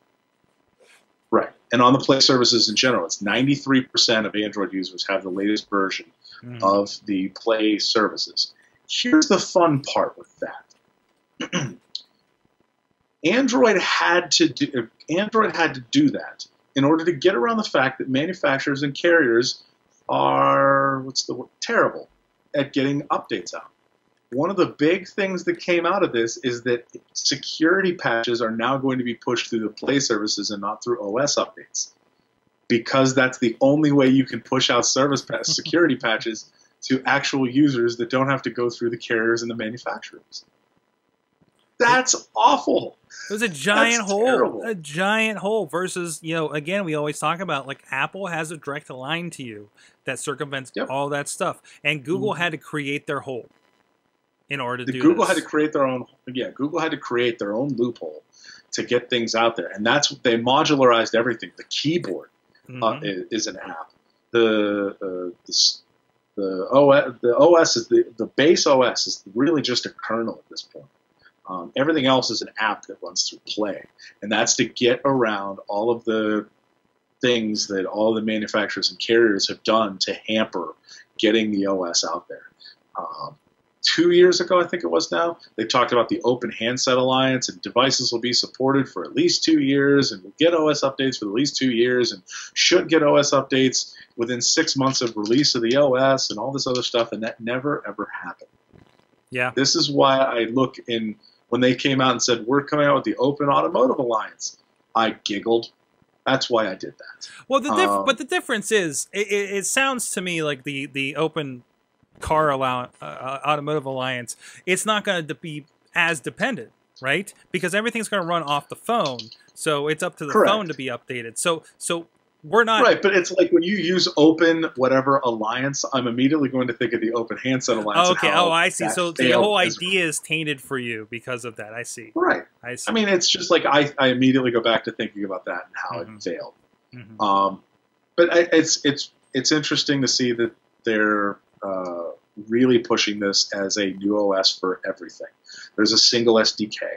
Right. And on the Play services in general, it's ninety-three percent of Android users have the latest version Mhm. of the Play services. Here's the fun part with that. Android had to do Android had to do that in order to get around the fact that manufacturers and carriers are what's the word, terrible at getting updates out. One of the big things that came out of this is that security patches are now going to be pushed through the Play services and not through O S updates, because that's the only way you can push out service pa- security patches to actual users that don't have to go through the carriers and the manufacturers. That's awful. It was a giant That's hole, terrible. a giant hole versus, you know, again, we always talk about like Apple has a direct line to you that circumvents Yep. all that stuff. And Google Mhm. had to create their hole in order to The do Google this. had to create their own. Yeah, Google had to create their own loophole to get things out there, and that's they modularized everything. The keyboard uh, Mhm. is, is an app. The uh, the s- the O S, the O S is the the base O S is really just a kernel at this point. Um, everything else is an app that runs through Play, and that's to get around all of the things that all the manufacturers and carriers have done to hamper getting the O S out there. Um, two years ago, I think it was now, they talked about the Open Handset Alliance, and devices will be supported for at least two years, and will get O S updates for at least two years, and should get O S updates within six months of release of the O S, and all this other stuff, and that never, ever happened. Yeah. This is why I look in, when they came out and said, we're coming out with the Open Automotive Alliance, I giggled. That's why I did that. Well, the diff- Um, but the difference is, it, it, it sounds to me like the the open car allow- uh, automotive alliance. It's not going to be as dependent right? Because everything's going to run off the phone, so it's up to the Correct. phone to be updated. So, so we're not Right, but it's like when you use Open whatever alliance, I'm immediately going to think of the Open Handset Alliance. and okay. how Oh, I see. that So the failed whole as- idea is tainted for you because of that. I see. Right. I see. I mean, it's just like I, I immediately go back to thinking about that and how Mhm. it failed. Mhm. Um, but I, it's it's it's interesting to see that they're uh, really pushing this as a new O S for everything. There's a single S D K.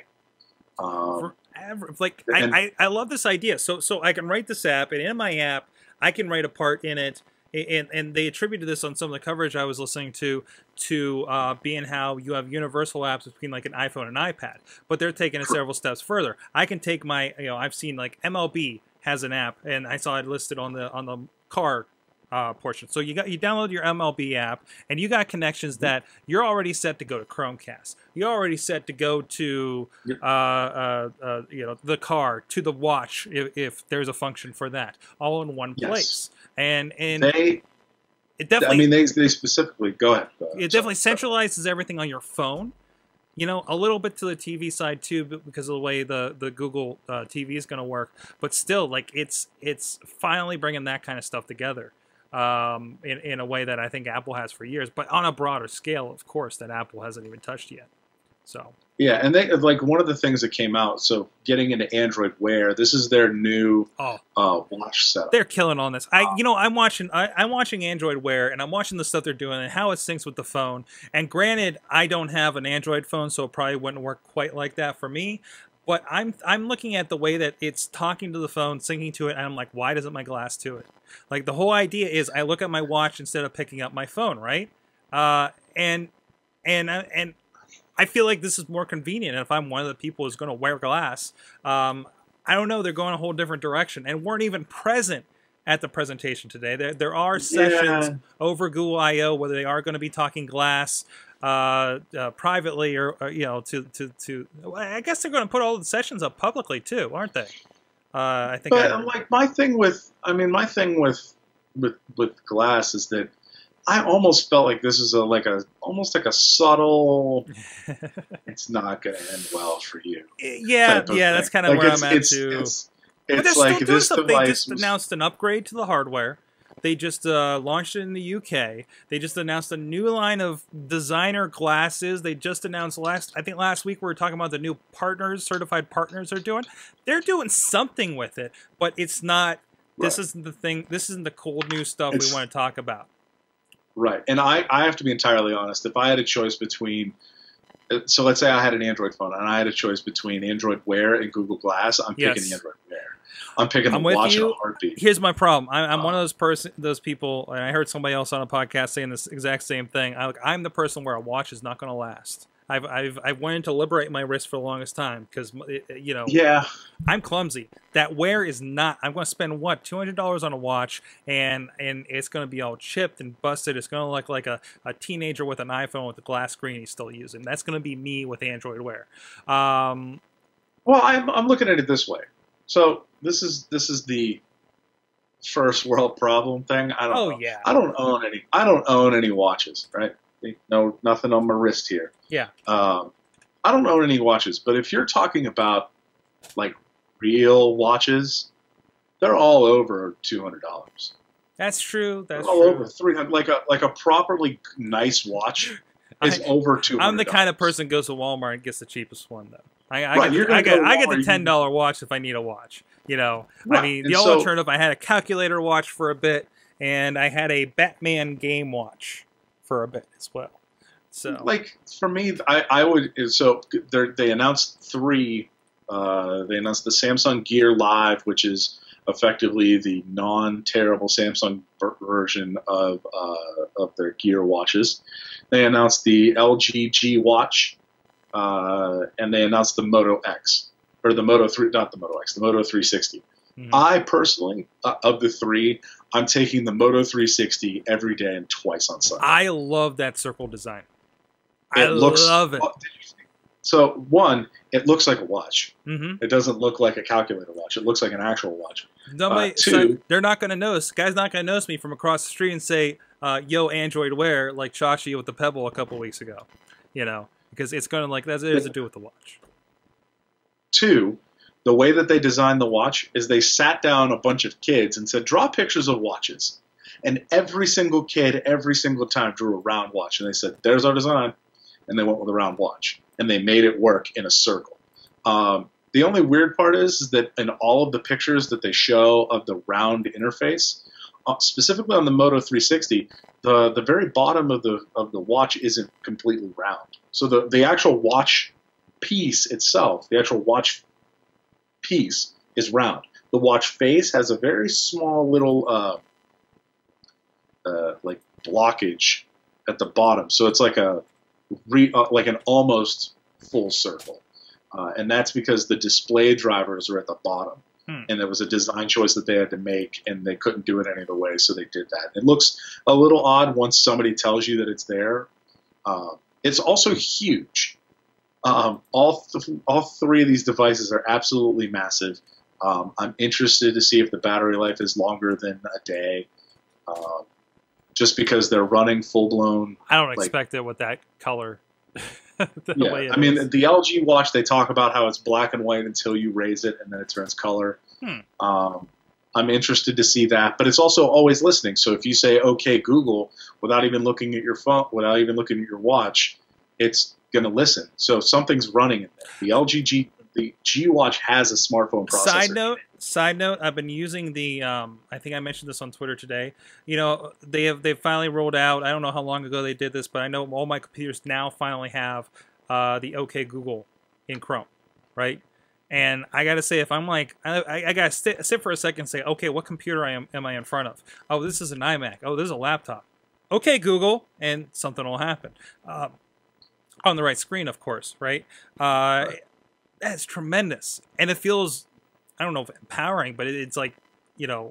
Um, Forever. Like and- I, I, I love this idea. So, so I can write this app, and in my app, I can write a part in it. And, and they attributed this on some of the coverage I was listening to to uh, being how you have universal apps between like an iPhone and iPad, but they're taking it several steps further. I can take my, you know, I've seen like M L B has an app, and I saw it listed on the on the car uh, portion. So you got you download your M L B app, and you got connections that you're already set to go to Chromecast. You're already set to go to uh, uh, uh, you know, the car, to the watch if, if there's a function for that, all in one Yes. place. And and they, it definitely I mean, they they specifically go ahead. Go ahead. it definitely centralizes everything on your phone. You know, a little bit to the T V side too, but because of the way the the Google uh, T V is going to work. But still, like it's it's finally bringing that kind of stuff together um, in in a way that I think Apple has for years, but on a broader scale, of course, that Apple hasn't even touched yet. So Yeah, and they like one of the things that came out. So getting into Android Wear, this is their new oh. uh, watch setup. They're killing on this. I, you know, I'm watching. I, I'm watching Android Wear, and I'm watching the stuff they're doing and how it syncs with the phone. And granted, I don't have an Android phone, so it probably wouldn't work quite like that for me. But I'm I'm looking at the way that it's talking to the phone, syncing to it, and I'm like, why doesn't my glass do it? Like the whole idea is, I look at my watch instead of picking up my phone, right? Uh, and and and. I feel like this is more convenient. And if I'm one of the people who's going to wear glass, um, I don't know. They're going a whole different direction and weren't even present at the presentation today. There, there are sessions Yeah. over Google I O where they are going to be talking glass uh, uh, privately, or, or you know, to to to. I guess they're going to put all the sessions up publicly too, aren't they? Uh, I think. But I, like my thing with, I mean, my thing with with with glass is that I almost felt like this is a like a almost like a subtle. It's not going to end well for you. yeah, type of yeah, thing. that's kind of Like, where it's, I'm at it's, too. It's, But they're it's like still doing this stuff. They device just was- announced an upgrade to the hardware. They just uh, launched it in the U K. They just announced a new line of designer glasses. They just announced last, I think last week we were talking about the new partners, certified partners are doing. They're doing something with it, but it's not. This Right. isn't the thing. This isn't the cool new stuff It's- we want to talk about. Right. And I, I have to be entirely honest. If I had a choice between, so let's say I had an Android phone and I had a choice between Android Wear and Google Glass, I'm Yes. picking Android Wear. I'm picking I'm the with watch in you. a heartbeat. Here's my problem. I, I'm Uh, one of those person, those people, and I heard somebody else on a podcast saying this exact same thing. I, I'm the person where a watch is not going to last. I've I've I've wanted to liberate my wrist for the longest time because you know Yeah. I'm clumsy. That wear is not. I'm going to spend what two hundred dollars on a watch, and and it's going to be all chipped and busted. It's going to look like a, a teenager with an iPhone with a glass screen he's still using. That's going to be me with Android Wear. Um, Well, I'm, I'm looking at it this way. So this is this is the first world problem thing. I don't oh know. yeah, I don't own any. I don't own any watches. Right. No, nothing on my wrist here. yeah. Um, I don't own any watches, but if you're talking about like real watches, they're all over two hundred dollars. That's true. They're That's all true. over three hundred. Like a like a properly nice watch is I- over two hundred. I'm the kind of person who goes to Walmart and gets the cheapest one, though. I, I, Right, get, you're the, I, gonna get, go to I get the Walmart, ten dollar watch if I need a watch. You know, I Right, mean, and the old so- alternative, I had a calculator watch for a bit, and I had a Batman game watch for a bit as well. So, Like for me, I, I would so they're- they announced three. Uh, they announced the Samsung Gear Live, which is effectively the non-terrible Samsung ver- version of uh, of their Gear watches. They announced the L G G Watch, uh, and they announced the Moto X or the Moto three, not the Moto X, the Moto three sixty. mhm. I personally, uh, of the three, I'm taking the Moto three sixty every day and twice on Sunday. I love that circle design. I It looks- love it. So one, it looks like a watch. Mm-hmm. It doesn't look like a calculator watch. It looks like an actual watch. Nobody, Uh, so two- they're not going to notice. Guy's not going to notice me from across the street and say, uh, "Yo, Android Wear," like Chachi with the Pebble a couple weeks ago. You know, because it's going to like that's it has to do with the watch. Two, the way that they designed the watch is they sat down a bunch of kids and said, draw pictures of watches. And every single kid, every single time, drew a round watch. And they said, there's our design. And they went with a round watch. And they made it work in a circle. Um, the only weird part is, is that in all of the pictures that they show of the round interface, uh, specifically on the Moto three sixty, the, the very bottom of the of the watch isn't completely round. So the, the actual watch piece itself, the actual watch piece is round. The watch face has a very small little uh, uh, like blockage at the bottom, so it's like a re, uh, like an almost full circle, uh, and that's because the display drivers are at the bottom, hmm. and it was a design choice that they had to make, and they couldn't do it any other way, so they did that. It looks a little odd once somebody tells you that it's there. Uh, it's also huge. Um, all th- all three of these devices are absolutely massive. Um, I'm interested to see if the battery life is longer than a day, uh, just because they're running full blown. I don't like, expect it with that color. the yeah, way it I mean is. the L G watch. They talk about how it's black and white until you raise it, and then it turns color. Hmm. Um, I'm interested to see that, but it's also always listening. So if you say "Okay, Google," without even looking at your phone, without even looking at your watch, it's going to listen. So something's running in there. The L G G, the G Watch has a smartphone processor. Side note, side note, I've been using the, um, I think I mentioned this on Twitter today. You know, they have, they've finally rolled out, I don't know how long ago they did this, but I know all my computers now finally have uh, the OK Google in Chrome, right? And I got to say, if I'm like, I, I got to sit, sit for a second and say, okay, what computer I am, am I in front of? Oh, this is an iMac. Oh, this is a laptop. Okay, Google, and something will happen. Uh, on the right screen, of course, right? Uh, right. That's tremendous. And it feels, I don't know if empowering, but it, it's like, you know,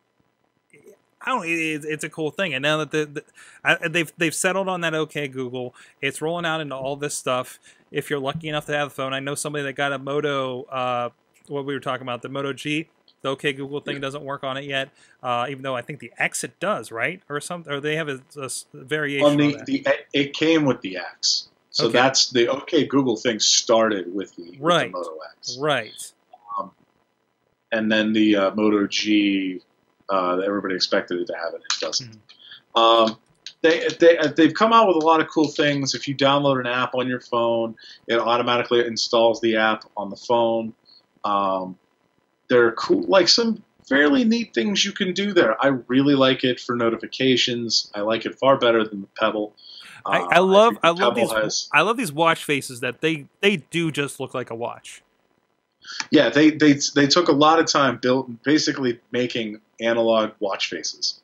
I don't. It, it's a cool thing. And now that the, the I, they've they've settled on that OK Google, it's rolling out into all this stuff. If you're lucky enough to have a phone, I know somebody that got a Moto. Uh, what we were talking about, the Moto G. The OK Google thing doesn't work on it yet, uh, even though I think the X it does, right? Or something, or they have a, a variation on the, on that. the it came with the X. So okay. that's the OK Google thing started with the, right. with the Moto X. Right. Um, and then the uh, Moto G, uh, everybody expected it to have it. It doesn't. Mm-hmm. Um, they, they, they've come out with a lot of cool things. If you download an app on your phone, it automatically installs the app on the phone. Um, there are cool, like some fairly neat things you can do there. I really like it for notifications. I like it far better than the Pebble. I, I love I, I love these has, I love these watch faces that they, they do just look like a watch. Yeah, they they they took a lot of time built basically making analog watch faces.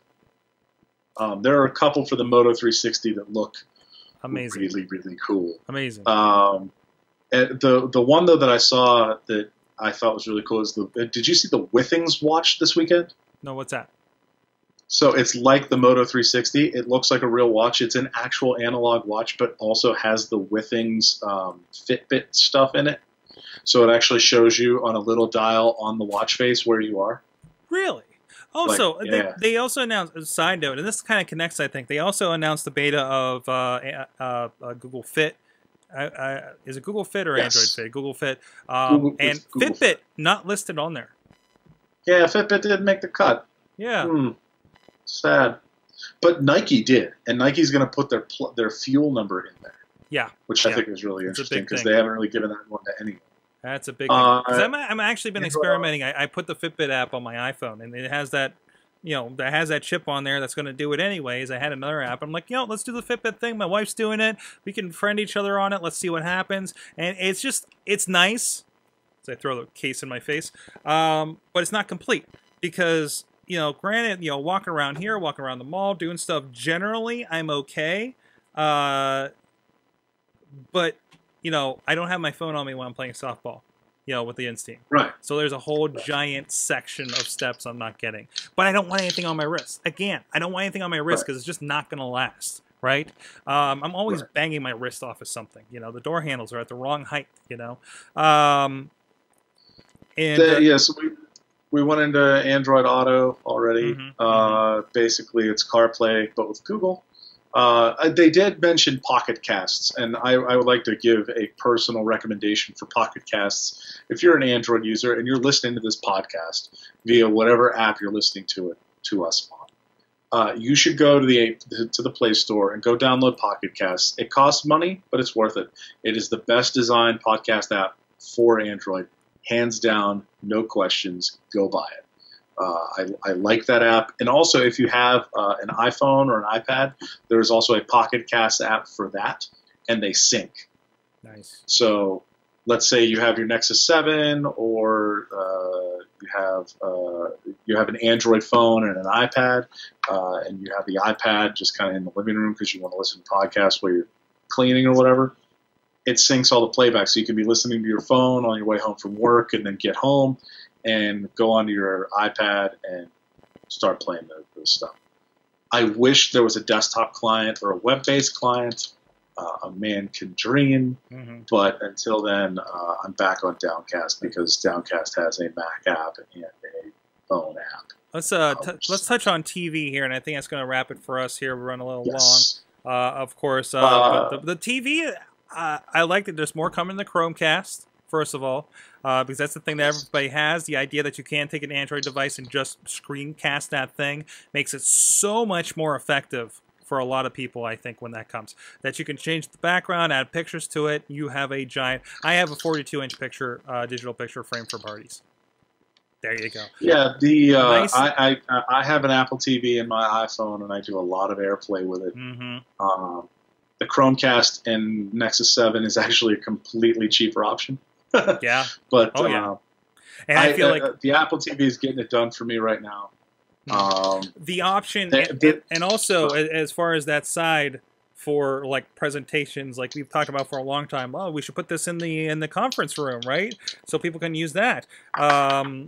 Um, there are a couple for the Moto three sixty that look amazing, really really cool. Amazing. Um, and the the one though that I saw that I thought was really cool is the. Did you see the Withings watch this weekend? No, what's that? So it's like the Moto three sixty. It looks like a real watch. It's an actual analog watch, but also has the Withings um, Fitbit stuff in it. So it actually shows you on a little dial on the watch face where you are. Really? Also, like, yeah. they, they also announced, a side note, and this kind of connects, I think, they also announced the beta of uh, uh, uh, Google Fit. I, I, is it Google Fit or yes. Android Fit? Google Fit. Um, Google, and Google Fitbit Fit. not listed on there. Yeah, Fitbit didn't make the cut. Yeah. Hmm. Sad. But Nike did, and Nike's going to put their pl- their fuel number in there. Yeah. Which yeah. I think is really it's interesting because they haven't really given that one to anyone. That's a big thing. Uh, I'm, I'm actually been experimenting. I, I put the Fitbit app on my iPhone, and it has that, you know, that has that chip on there that's going to do it anyways. I had another app. I'm like, you know, let's do the Fitbit thing. My wife's doing it. We can friend each other on it. Let's see what happens. And it's just, it's nice. As I throw the case in my face, um, but it's not complete because, you know, granted, you know, walking around here, walking around the mall, doing stuff. Generally, I'm okay. Uh, but you know, I don't have my phone on me when I'm playing softball, you know, with the Instinct. Right. So there's a whole giant section of steps I'm not getting. But I don't want anything on my wrist. Again, I don't want anything on my wrist because right. it's just not going to last, right? Um, I'm always right. banging my wrist off of something. You know, the door handles are at the wrong height, you know. Um, and the, uh, yeah, so we, we went into Android Auto already. Mm-hmm, uh, mm-hmm. Basically, it's CarPlay, but with Google. Uh, they did mention Pocket Casts, and I, I would like to give a personal recommendation for Pocket Casts. If you're an Android user and you're listening to this podcast via whatever app you're listening to it to us on, uh, you should go to the to the Play Store and go download Pocket Casts. It costs money, but it's worth it. It is the best designed podcast app for Android, hands down, no questions. Go buy it. Uh, I, I like that app. And also, if you have uh, an iPhone or an iPad, there's also a Pocket Cast app for that, and they sync. Nice. So let's say you have your Nexus seven, or uh, you have uh, you have an Android phone and an iPad, uh, and you have the iPad just kind of in the living room because you want to listen to podcasts while you're cleaning or whatever. It syncs all the playback, so you can be listening to your phone on your way home from work and then get home and go onto your iPad and start playing the, the stuff. I wish there was a desktop client or a web-based client. Uh, a man can dream, Mm-hmm. but until then, uh, I'm back on Downcast because Downcast has a Mac app and a phone app. Let's uh t- let's touch on T V here, and I think that's going to wrap it for us here. We're running a little Yes. long, uh, of course. Uh, Uh, but the, the T V, uh, I like that there's more coming to Chromecast. First of all, uh, because that's the thing that everybody has. The idea that you can take an Android device and just screencast that thing makes it so much more effective for a lot of people, I think, when that comes. That you can change the background, add pictures to it. You have a giant... I have a forty-two inch picture, uh, digital picture frame for parties. There you go. Yeah, the uh, Nice. I, I I have an Apple T V in my iPhone, and I do a lot of AirPlay with it. Mm-hmm. Um, the Chromecast and Nexus seven is actually a completely cheaper option. Yeah. But Oh, yeah. uh, And I, I feel uh, like... the Apple T V is getting it done for me right now. Um, the option They- and, they- and also a- as far as that side for like presentations, like we've talked about for a long time, oh, we should put this in the in the conference room, right, so people can use that. um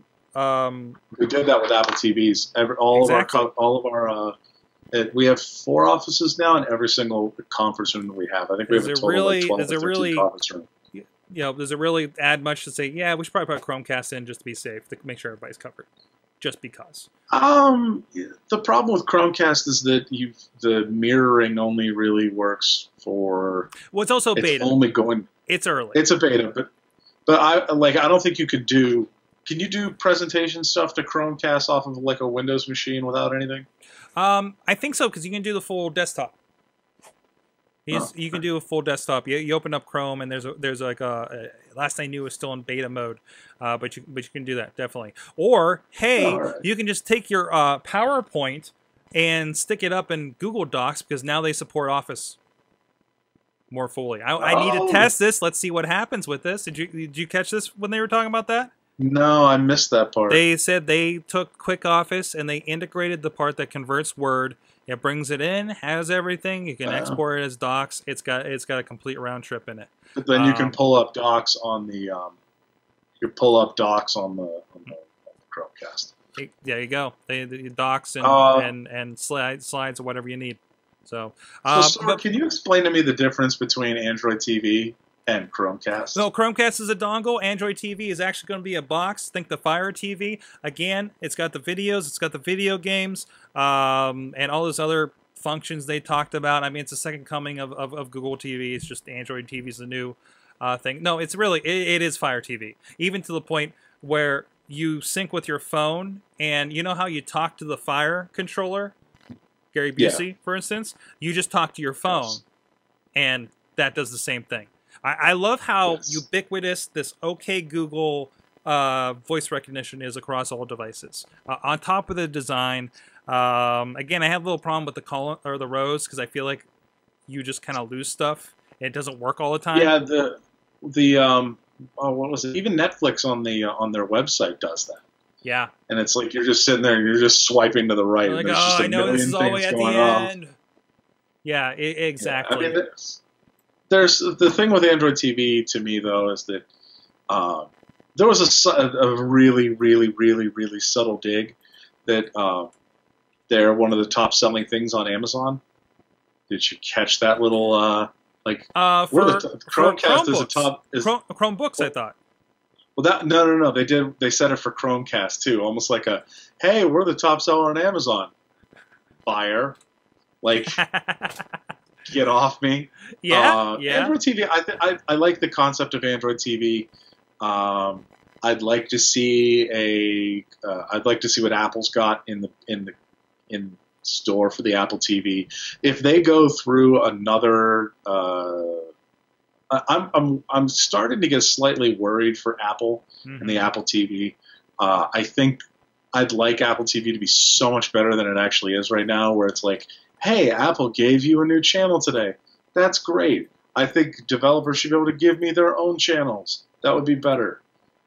um we did that with Apple T Vs. Every, all Exactly. of our co- all of our uh, it, we have four offices now, and every single conference room that we have, I think we Is have a it total really- of like twelve is or it thirteen really- conference rooms. you know, does it really add much to say, yeah, we should probably put Chromecast in just to be safe, to make sure everybody's covered, just because? Um, the problem with Chromecast is that you the mirroring only really works for Well, it's also it's beta. only going. It's early. It's a beta, but but I like I don't think you could do. Can you do presentation stuff to Chromecast off of like a Windows machine without anything? Um, I think so, because you can do the full desktop. You, just- Oh, you can do a full desktop. You, you open up Chrome, and there's a, there's like a, a last I knew it was still in beta mode, uh, but you but you can do that definitely. Or hey, All right. you can just take your uh, PowerPoint and stick it up in Google Docs, because now they support Office more fully. I, I need to Oh. test this. Let's see what happens with this. Did you did you catch this when they were talking about that? No, I missed that part. They said they took Quick Office and they integrated the part that converts Word. It brings it in, has everything. You can Oh. export it as docs. It's got it's got a complete round trip in it. But then you um, can pull up docs on the um, you pull up docs on the, on the, on the Chromecast. Hey, there you go. They, the docs and Uh, and and slides slides or whatever you need. So, So, uh, Sora, but, can you explain to me the difference between Android T V and Chromecast? no, Chromecast is a dongle. Android T V is actually going to be a box. Think the Fire T V. Again, it's got the videos, it's got the video games, um, and all those other functions they talked about. I mean, it's the second coming of, of, of Google T V. It's just Android T V is the new uh, thing. No, it's really, it, it is Fire T V. Even to the point where you sync with your phone, and you know how you talk to the Fire controller? Gary Yeah. Busey, for instance? You just talk to your phone, Yes. and that does the same thing. I, I love how Yes. ubiquitous this OK Google uh, voice recognition is across all devices. Uh, on top of the design, um, again, I have a little problem with the column or the rows, because I feel like you just kind of lose stuff. It doesn't work all the time. Yeah, the the um, oh, what was it? Even Netflix on the uh, on their website does that, Yeah. and it's like you're just sitting there and you're just swiping to the right, Like, and there's oh, just a I know this million is all the way things at the going on. end. Yeah, I- exactly. I mean, there's, there's the thing with Android T V to me though is that um, there was a, su- a really, really, really, really subtle dig that uh, they're one of the top selling things on Amazon. Did you catch that little uh, like? uh, for, We're the t- for Chromecast is a Chromebooks. top. Is, Chrome, Chromebooks, I thought. well, that no, no, no. They did. They said it for Chromecast too, almost like a, hey, we're the top seller on Amazon. Buyer. Like, get off me. Yeah, uh, yeah. Android T V. I, th- I I like the concept of Android T V. Um, I'd like to see a. Uh, I'd like to see what Apple's got in the in the in store for the Apple T V. If they go through another, uh, I- I'm I'm I'm starting to get slightly worried for Apple Mhm. and the Apple T V. Uh, I think I'd like Apple T V to be so much better than it actually is right now, where it's like, hey, Apple gave you a new channel today. That's great. I think developers should be able to give me their own channels. That would be better.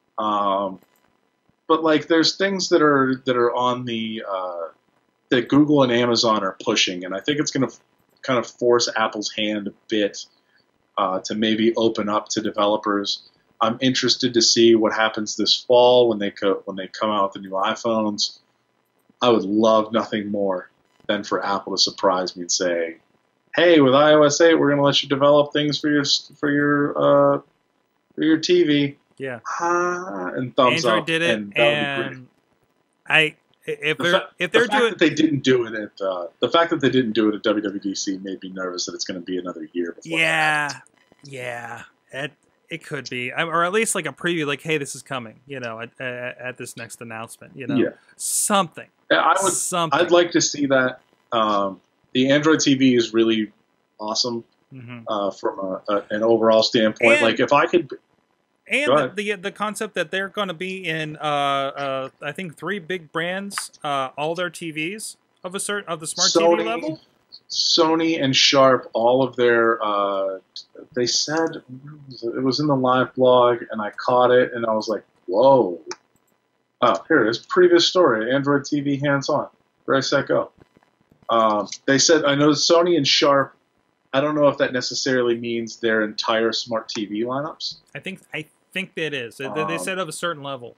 Um, but like, there's things that are that are on the uh, that Google and Amazon are pushing, and I think it's going to f- kind of force Apple's hand a bit uh, to maybe open up to developers. I'm interested to see what happens this fall when they co- when they come out with the new iPhones. I would love nothing more than for Apple to surprise me and say, "Hey, with i O S eight, we're going to let you develop things for your for your uh, for your T V." Yeah. Ah, and thumbs Android up. did it, and, that would be great. and I if The, they're fa- if the they're fact doing that they didn't do it at uh, the fact that they didn't do it at W W D C made me nervous that it's going to be another year before. that yeah, happens. yeah, it it could be, I- or at least like a preview, like, hey, this is coming, you know, at, at, at this next announcement, you know, Yeah. something. Yeah, I would. something. I'd like to see that. Um, the Android T V is really awesome Mhm. uh, from a, a, an overall standpoint. And- like if I could, Go And the, ahead. the the concept that they're going to be in, uh, uh, I think three big brands, uh, all their T Vs of a certain of the smart T V Sony, level. Sony and Sharp, all of their. Uh, they said it was in the live blog, and I caught it, and I was like, "Whoa!" Oh, here it is. Previous story: Android T V hands-on. Ready, set, go. Um, they said, I know Sony and Sharp. I don't know if that necessarily means their entire smart T V lineups. I think I think it is. They, they Um, said of a certain level.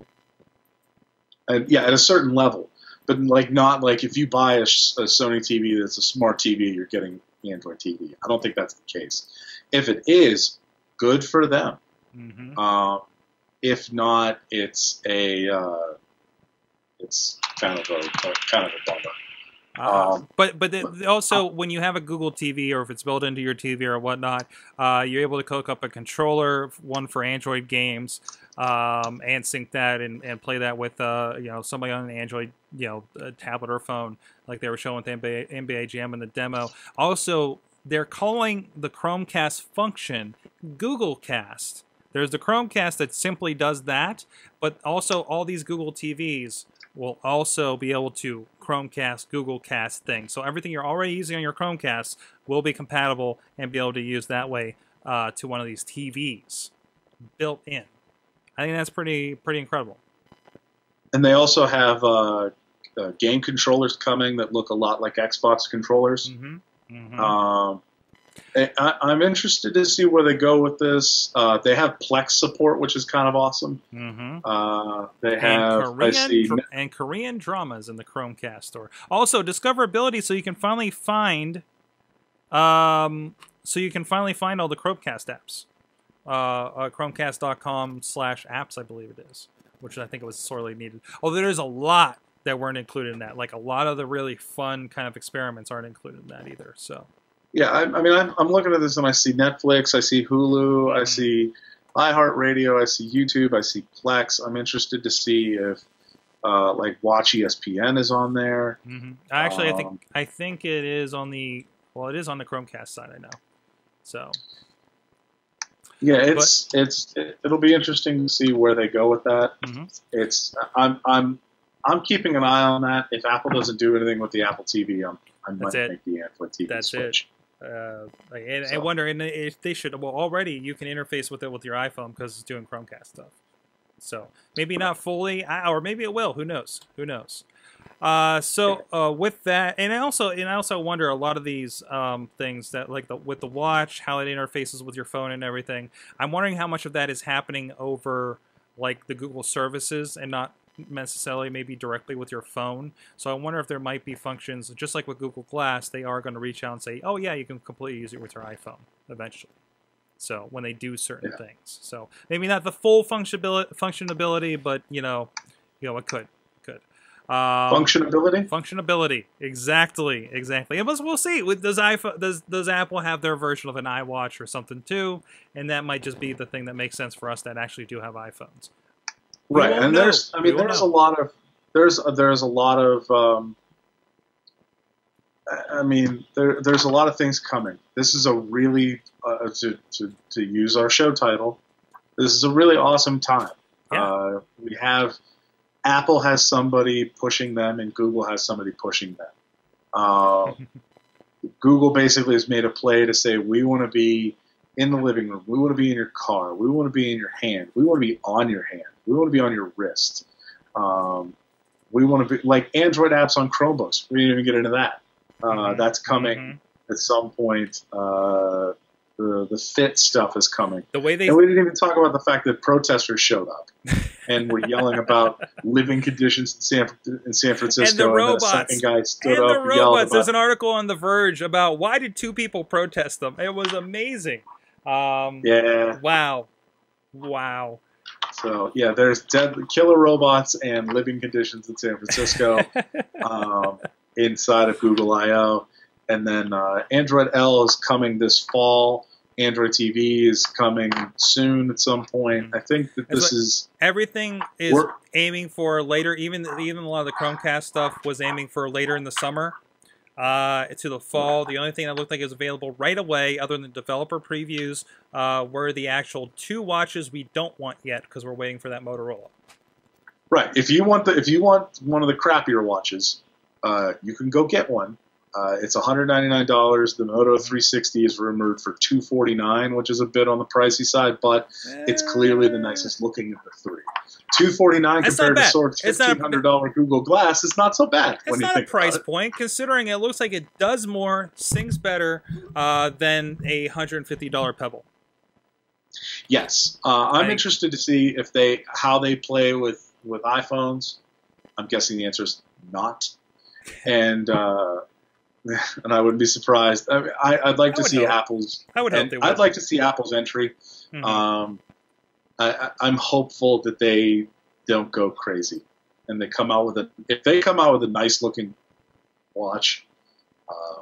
And yeah, at a certain level, but like not like if you buy a, s- a Sony T V that's a smart T V, you're getting Android T V. I don't think that's the case. If it is, good for them. hmm Uh, if not, it's a uh, it's kind of a, a kind of a bummer. Uh, Um, but but the, also when you have a Google T V or if it's built into your T V or whatnot, uh, you're able to hook up a controller, one for Android games, um, and sync that and, and play that with uh, you know somebody on an Android you know a tablet or phone, like they were showing with N B A, N B A Jam in the demo. Also, they're calling the Chromecast function Google Cast. There's the Chromecast that simply does that, but also all these Google T Vs will also be able to Chromecast, Google Cast things. So everything you're already using on your Chromecast will be compatible and be able to use that way uh, to one of these T Vs built in. I think that's pretty pretty incredible. And they also have uh, uh, game controllers coming that look a lot like Xbox controllers. Mm-hmm. Mm-hmm. Um, I, I'm interested to see where they go with this. Uh, they have Plex support, which is kind of awesome. mm-hmm. Uh, they And have, I Korean, see, dr- and Korean dramas in the Chromecast store. Also, discoverability, so you can finally find, um, so you can finally find all the Chromecast apps. Uh, uh, Chromecast.com slash apps, I believe it is, which I think it was sorely needed. Although there's a lot that weren't included in that. Like a lot of the really fun kind of experiments aren't included in that either. So yeah, I, I mean, I'm, I'm looking at this and I see Netflix, I see Hulu, I Mhm. see iHeartRadio, I see YouTube, I see Plex. I'm interested to see if, uh, like, Watch E S P N is on there. hmm actually, I Um, think I think it is on the well, it is on the Chromecast side. I know. So. Yeah, it's it's it, it'll be interesting to see where they go with that. Mhm. It's I'm I'm I'm keeping an eye on that. If Apple doesn't do anything with the Apple T V, I'm, I might That's it. make the Android T V That's switch. Uh, like, and I So- wonder and if they should. Well, already you can interface with it with your iPhone because it's doing Chromecast stuff. So maybe not fully, uh, or maybe it will. Who knows? Who knows? Uh, so uh, with that, and I also and I also wonder a lot of these um, things that like the with the watch, how it interfaces with your phone and everything. I'm wondering how much of that is happening over like the Google services and not necessarily maybe directly with your phone. So I wonder if there might be functions, just like with Google Glass, they are going to reach out and say, oh yeah, you can completely use it with your iPhone eventually. So when they do certain Yeah. things. So maybe not the full functionability, functionability, but you know, you know, it could, could. Um, Functionability. Functionability, exactly, exactly. And we'll, we'll see. Does iPhone, does does Apple have their version of an iWatch or something too? And that might just be the thing that makes sense for us that actually do have iPhones. We Right, won't and know. there's, I mean, We won't there's know. a lot of, there's, there's a lot of, um, I mean, there, there's a lot of things coming. This is a really, uh, to, to, to use our show title, this is a really awesome time. Yeah. Uh, we have, Apple has somebody pushing them, and Google has somebody pushing them. Uh, Google basically has made a play to say, we want to be in the living room. We want to be in your car. We want to be in your hand. We want to be on your hand. We want to be on your wrist. Um, we want to be like Android apps on Chromebooks. We didn't even get into that. Uh, Mhm. That's coming Mhm. at some point. Uh, the the Fit stuff is coming. The way they And we didn't even talk about the fact that protesters showed up and were yelling about living conditions in San in San Francisco. and the then robots a second guy stood and up the and yelled robots. There's about. an article on The Verge about why did two people protest them. It was amazing. Um, Yeah. Wow. Wow. So yeah, there's dead killer robots and living conditions in San Francisco um, inside of Google I O, and then uh, Android L is coming this fall. Android T V is coming soon at some point. I think that It's this like- is Everything is We're- aiming for later. Even even a lot of the Chromecast stuff was aiming for later in the summer uh, to the fall. The only thing that looked like it was available right away, other than developer previews, uh, were the actual two watches we don't want yet because we're waiting for that Motorola. right. If you want the if you want one of the crappier watches, uh, you can go get one. Uh, it's one hundred ninety-nine dollars. The Moto three sixty is rumored for two hundred forty-nine dollars, which is a bit on the pricey side, but it's clearly the nicest looking of the three. two hundred forty-nine dollars That's not compared to bad. Sword's It's not a- fifteen hundred dollars Google Glass is not so bad It's when you not a think price about it. point, considering it looks like it does more, sings better uh, than a one hundred fifty dollar Pebble. Yes, uh, I'm I- interested to see if they how they play with with iPhones. I'm guessing the answer is not, and uh, and I wouldn't be surprised. I, I, I'd like I to would see hope. Apple's. I would hope and they would. I'd like to see Apple's entry. Mhm. Um, I, I- I'm hopeful that they don't go crazy, and they come out with a. If they come out with a nice looking watch uh,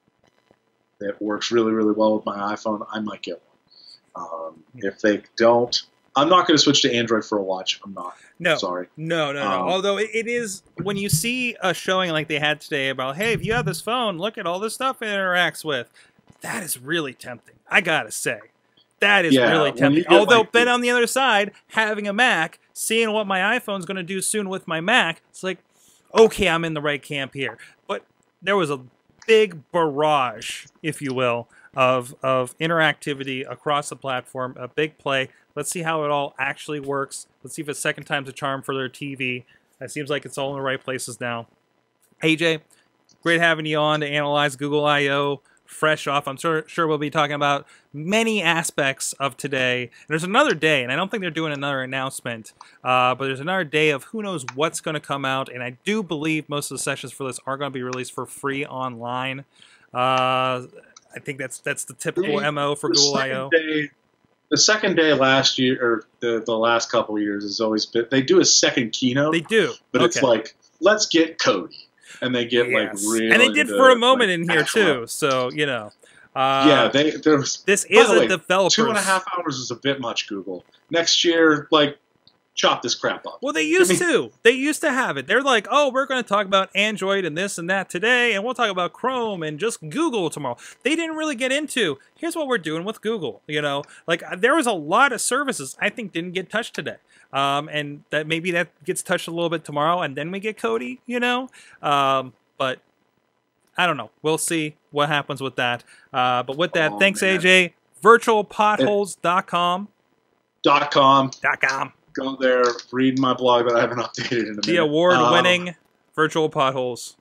that works really really well with my iPhone, I might get one. Um, if they don't, I'm not going to switch to Android for a watch. I'm not. No, Sorry. no, no, no. Um, Although it, it is, when you see a showing like they had today about, hey, if you have this phone, look at all this stuff it interacts with. That is really tempting. I gotta say, that is Yeah, really when you tempting. get, Although, like, then the- on the other side, having a Mac, seeing what my iPhone's going to do soon with my Mac, it's like, okay, I'm in the right camp here. But there was a big barrage, if you will, of of interactivity across the platform, a big play. Let's see how it all actually works. Let's see if it's second time's a charm for their T V. It seems like it's all in the right places now. A J, great having you on to analyze Google I O fresh off. I'm sure sure we'll be talking about many aspects of today. And there's another day, and I don't think they're doing another announcement, uh, but there's another day of who knows what's going to come out. And I do believe most of the sessions for this are going to be released for free online. Uh, I think that's that's the typical The- M O for the Google I second O. day- the second day last year, or the, the last couple of years, has always been. They do a second keynote, They do, but it's Okay. like, let's get Cody, and they get Yes. like real. and they did into, for a moment like, in here actual- too. So you know, uh, yeah, they there's this by is the a way, developer. two and a half hours is a bit much. Google next year, like, chop this crap up. Well, they used I to. They used to have it. They're like, oh, we're going to talk about Android and this and that today, and we'll talk about Chrome and just Google tomorrow. They didn't really get into, here's what we're doing with Google. You know, like there was a lot of services I think didn't get touched today. Um, and that maybe that gets touched a little bit tomorrow, and then we get Cody, you know? Um, but I don't know. We'll see what happens with that. Uh, but with that, Oh, thanks, man. A J. virtual potholes dot com. Dot com. Dot com. Go there, read my blog that I haven't updated in a minute. The award-winning Um, Virtual Potholes.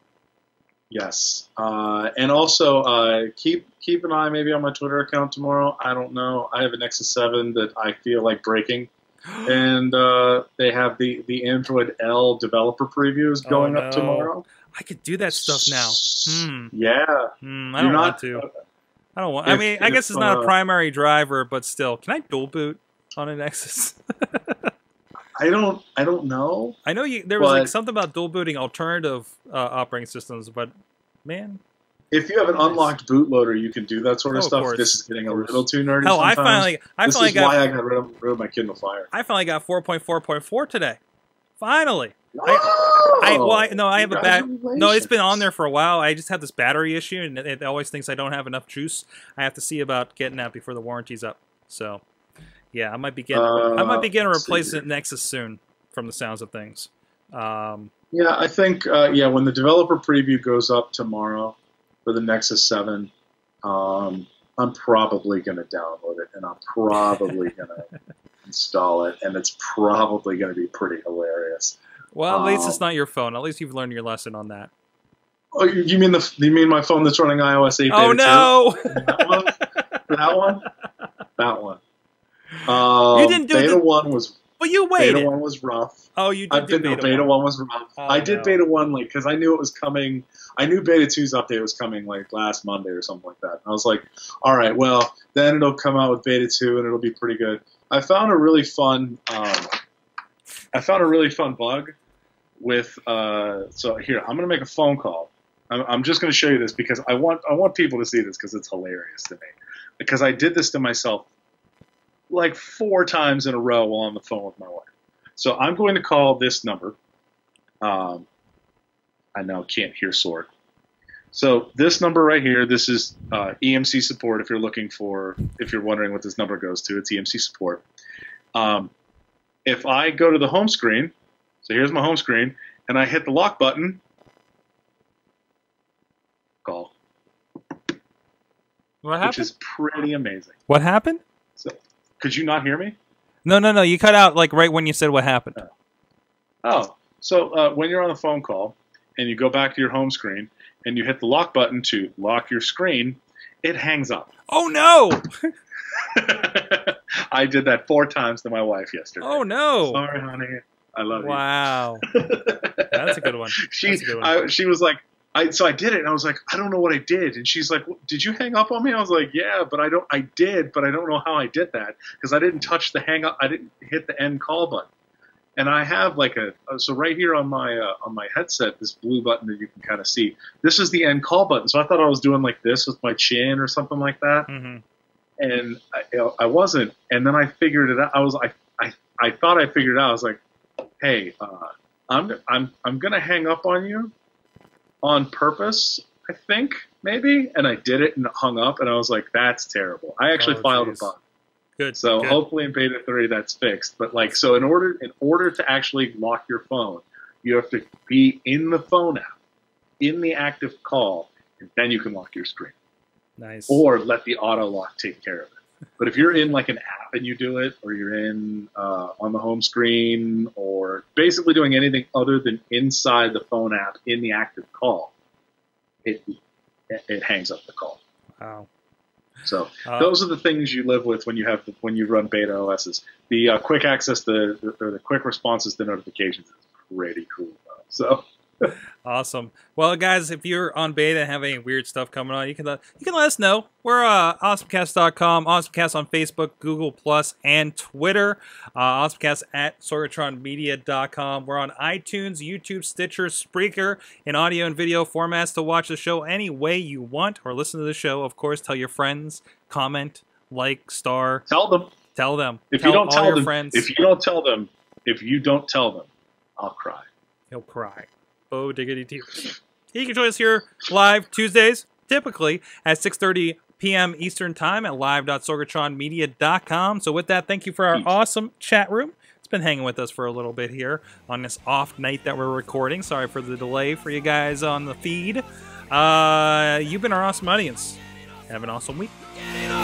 Yes, uh, and also uh, keep keep an eye maybe on my Twitter account tomorrow. I don't know. I have a Nexus seven that I feel like breaking, and uh, they have the the Android L developer previews Oh, going no. up tomorrow. I could do that stuff now. Hmm. Yeah. Hmm, I You're don't want not- to. I don't want. I if- mean, I guess if, it's not a uh, primary driver, but still, can I dual boot on a Nexus? I don't I don't know. I know you. There was but like something about dual booting alternative uh, operating systems, but man, if you have an nice. unlocked bootloader, you can do that sort of Oh, of stuff. course. This is getting a Of course. little too nerdy. Hell, I sometimes. finally, I this finally is got, why I got rid of, rid of my Kindle Fire. I finally got four point four point four today. Finally. Oh, I well, I, no, I have a bad. No, it's congratulations. been on there for a while. I just have this battery issue, and it, it always thinks I don't have enough juice. I have to see about getting that before the warranty's up. So, yeah, I might be getting. Uh, I might be getting a let's see replacement here. Nexus soon, from the sounds of things. Um, Yeah, I think uh, yeah when the developer preview goes up tomorrow for the Nexus seven, um, I'm probably going to download it and I'm probably going to install it, and it's probably going to be pretty hilarious. well, at least Um, it's not your phone. At least you've learned your lesson on that. Oh, you you mean the you mean my phone that's running iOS eight? Oh beta no! two? That one? That one? That one. Um, You didn't do beta the- one was Well, you beta waited. one was rough. Oh, you I did do did no, beta, beta one. one was rough. Oh, I did no. beta one like because I knew it was coming. I knew beta two's update was coming like last Monday or something like that. And I was like, all right, well then it'll come out with beta two and it'll be pretty good. I found a really fun. Um, I found a really fun bug with. Uh, so here, I'm gonna make a phone call. I'm, I'm just gonna show you this because I want I want people to see this because it's hilarious to me. Because I did this to myself like four times in a row while on the phone with my wife. So I'm going to call this number. Um, I now can't hear Sword. So this number right here, this is uh, E M C support. If you're looking for, if you're wondering what this number goes to, it's E M C support. Um, if I go to the home screen, so here's my home screen, and I hit the lock button, call, What which happened? is pretty amazing. What happened? So, could you not hear me? No, no, no. You cut out like right when you said what happened. Oh, so uh, when you're on a phone call and you go back to your home screen and you hit the lock button to lock your screen, it hangs up. Oh no! I did that four times to my wife yesterday. Oh no! Sorry, honey. I love Wow, you. that's a good one. she, That's a good one. I, she was like, I, so I did it, and I was like, I don't know what I did. And she's like, did you hang up on me? I was like, yeah, but I don't. I did, but I don't know how I did that because I didn't touch the hang up. I didn't hit the end call button. And I have like a so right here on my uh, on my headset, this blue button that you can kind of see. This is the end call button. So I thought I was doing like this with my chin or something like that, Mm-hmm. and I, you know, I wasn't. And then I figured it out. I was I I, I thought I figured it out. I was like, hey, uh, I'm I'm I'm gonna hang up on you on purpose. I think maybe, and I did it and hung up. And I was like, that's terrible. I actually Oh, filed geez. a bug. Good. So good. hopefully in beta three that's fixed. But like, so in order in order to actually lock your phone, you have to be in the phone app, in the active call, and then you can lock your screen, Nice. or let the auto lock take care of it. But if you're in like an app and you do it, or you're in uh, on the home screen, or basically doing anything other than inside the phone app in the active call, it it hangs up the call. Wow. So Uh, those are the things you live with when you have when you run beta O Ss. The uh, quick access, the, the or the quick responses to notifications is pretty cool. Though. So Awesome. Well, guys, if you're on beta and have any weird stuff coming on, you can uh, you can let us know. We're uh, awesomecast dot com, AwesomeCast on Facebook, Google Plus, and Twitter. Uh, AwesomeCast at sorgatron media dot com. We're on iTunes, YouTube, Stitcher, Spreaker, in audio and video formats to watch the show any way you want or listen to the show. Of course, tell your friends, comment, like, star, tell them tell them. if tell you don't all tell your them friends. if you don't tell them if you don't tell them, I'll cry. He'll cry. Oh, diggity tears. You can join us here live Tuesdays, typically at six thirty p m Eastern Time at live dot sorgatron media dot com. So with that, thank you for our awesome chat room. It's been hanging with us for a little bit here on this off night that we're recording. Sorry for the delay for you guys on the feed. Uh, you've been our awesome audience. Have an awesome week. Getting